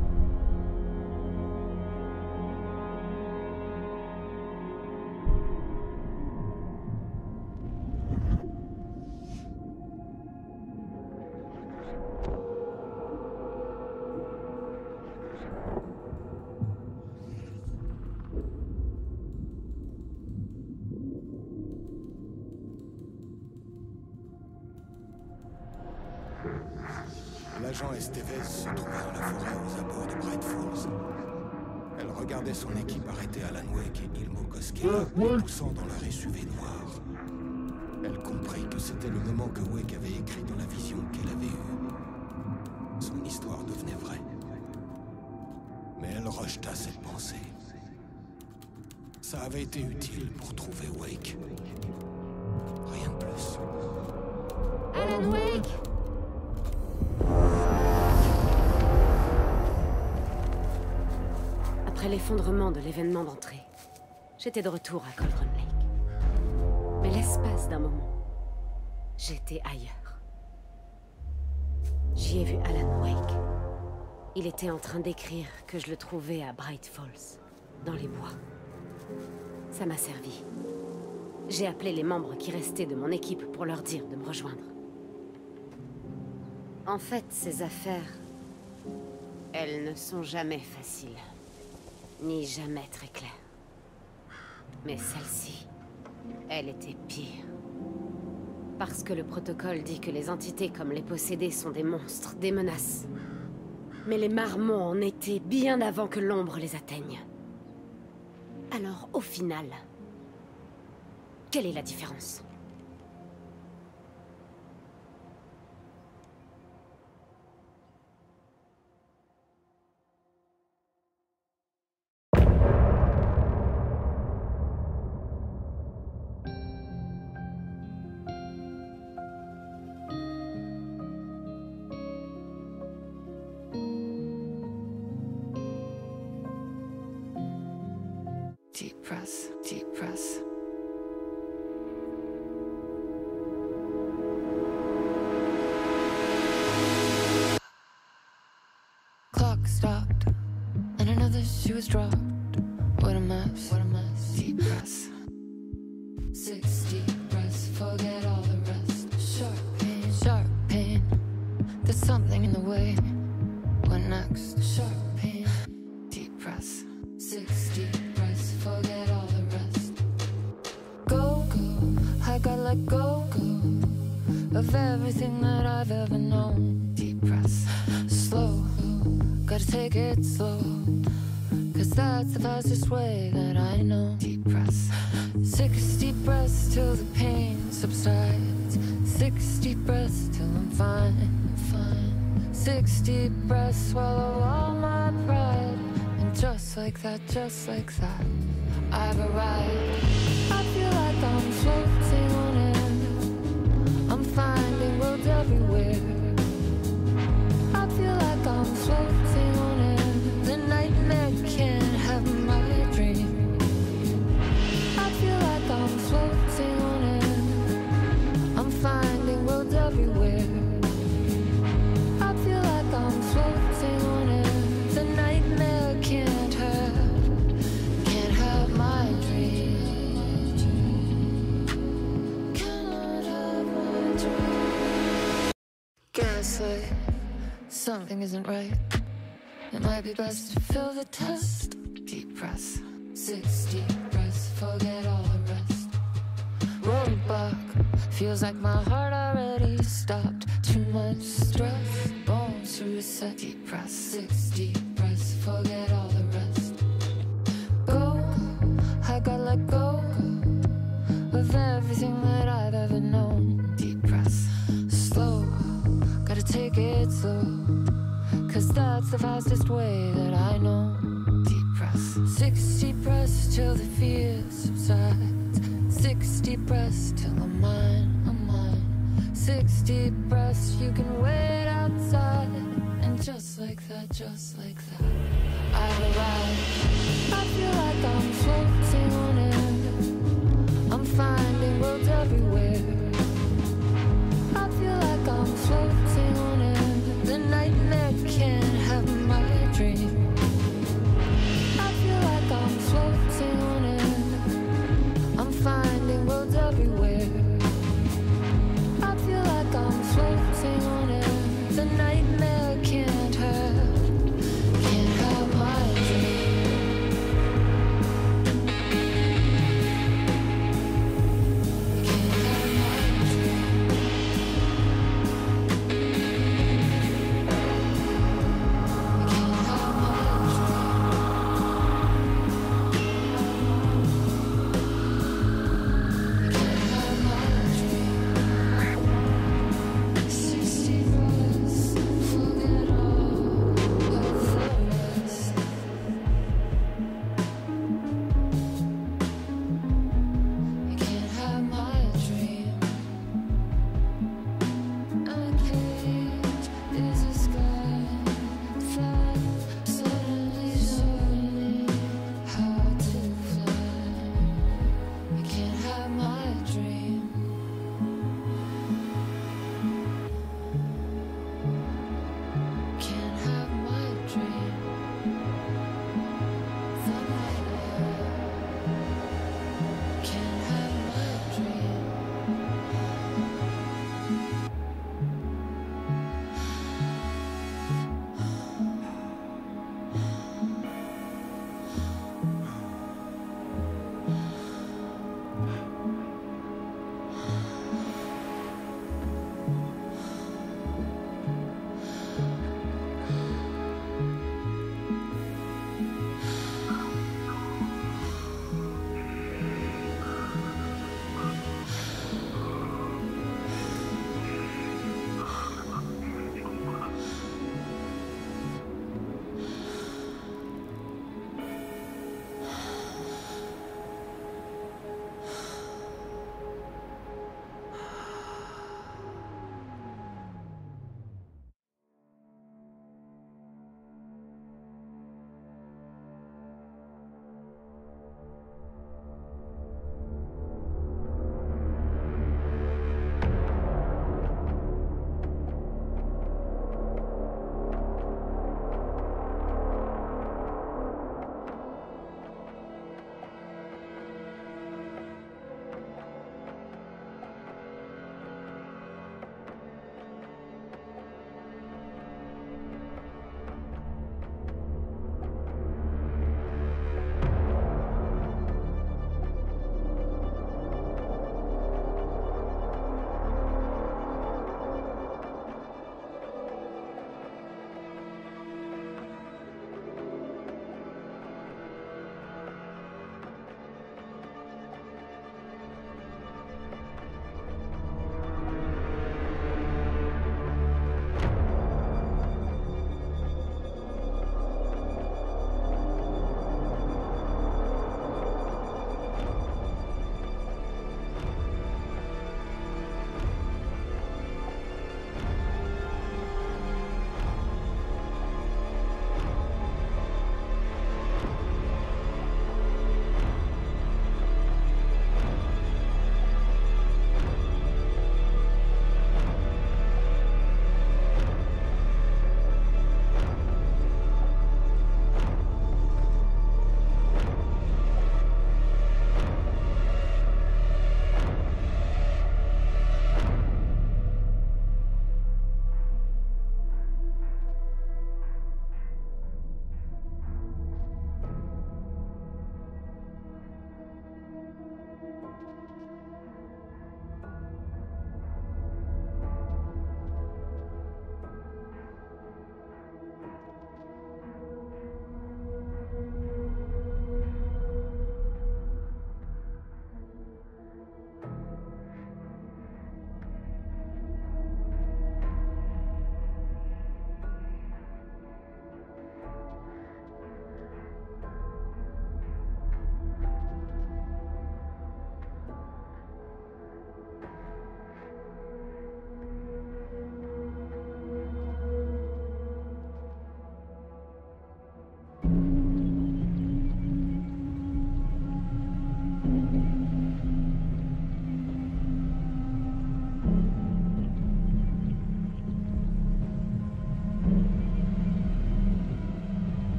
Speaker 10: L'agent Estevez se trouvait dans la forêt aux abords de Bright Falls. Elle regardait son équipe arrêter Alan Wake et Ilmo Koskela, poussant dans leur S U V noir. Elle comprit que c'était le moment que Wake avait écrit dans la vision qu'elle avait eue. Son histoire devenait vraie. Mais elle rejeta cette pensée. Ça avait été utile pour trouver Wake. Rien de plus.
Speaker 1: Alan Wake! Après l'effondrement de l'événement d'entrée, j'étais de retour à Cauldron Lake. Mais l'espace d'un moment, j'étais ailleurs. J'y ai vu Alan Wake. Il était en train d'écrire que je le trouvais à Bright Falls, dans les bois. Ça m'a servi. J'ai appelé les membres qui restaient de mon équipe pour leur dire de me rejoindre. En fait, ces affaires, elles ne sont jamais faciles. Ni jamais très claires. Mais celle-ci, elle était pire. Parce que le protocole dit que les entités comme les possédés sont des monstres, des menaces. Mais les marmots en étaient bien avant que l'ombre les atteigne. Alors, au final, quelle est la différence ?
Speaker 12: Deep press, deep press. Clock stopped, and another shoe was dropped. What a mess, what a mess. Deep press. Six deep breaths, forget all the rest. Sharp pain, sharp pain. There's something in the way. What next? Sharp pain. Deep press. Six deep breaths, forget all the rest. Go, go, I gotta let go, go of everything that I've ever known. Deep press, slow, gotta take it slow, cause that's the fastest way that I know. Deep press, six deep breaths till the pain subsides. Six deep breaths till I'm fine, fine. Six deep breaths, swallow all my pride. Just like that, just like that, I've arrived. I feel like I'm floating on air. I'm finding roads everywhere. I feel like I'm floating on air. The nightmare can't have my dream. I feel like I'm floating on air. I'm finding roads everywhere. I feel like I'm floating on air. The nightmare can't have, can't have my dream. Cannot have my dream. Gaslight, something isn't right. It might be best to fill the test. Deep press, six deep breaths, forget all the rest. Roadblock, feels like my heart already stopped. Too much stress, bones to reset. Deep press, six deep breaths, forget all the rest. Go, I gotta let go of everything that I've ever known. Deep press, slow, gotta take it slow, cause that's the fastest way that I know. Deep press, six deep breaths till the fear subsides. Six deep breaths till I'm mine, I'm mine. Six deep breaths, you can wait outside. And just like that, just like that, I've arrived.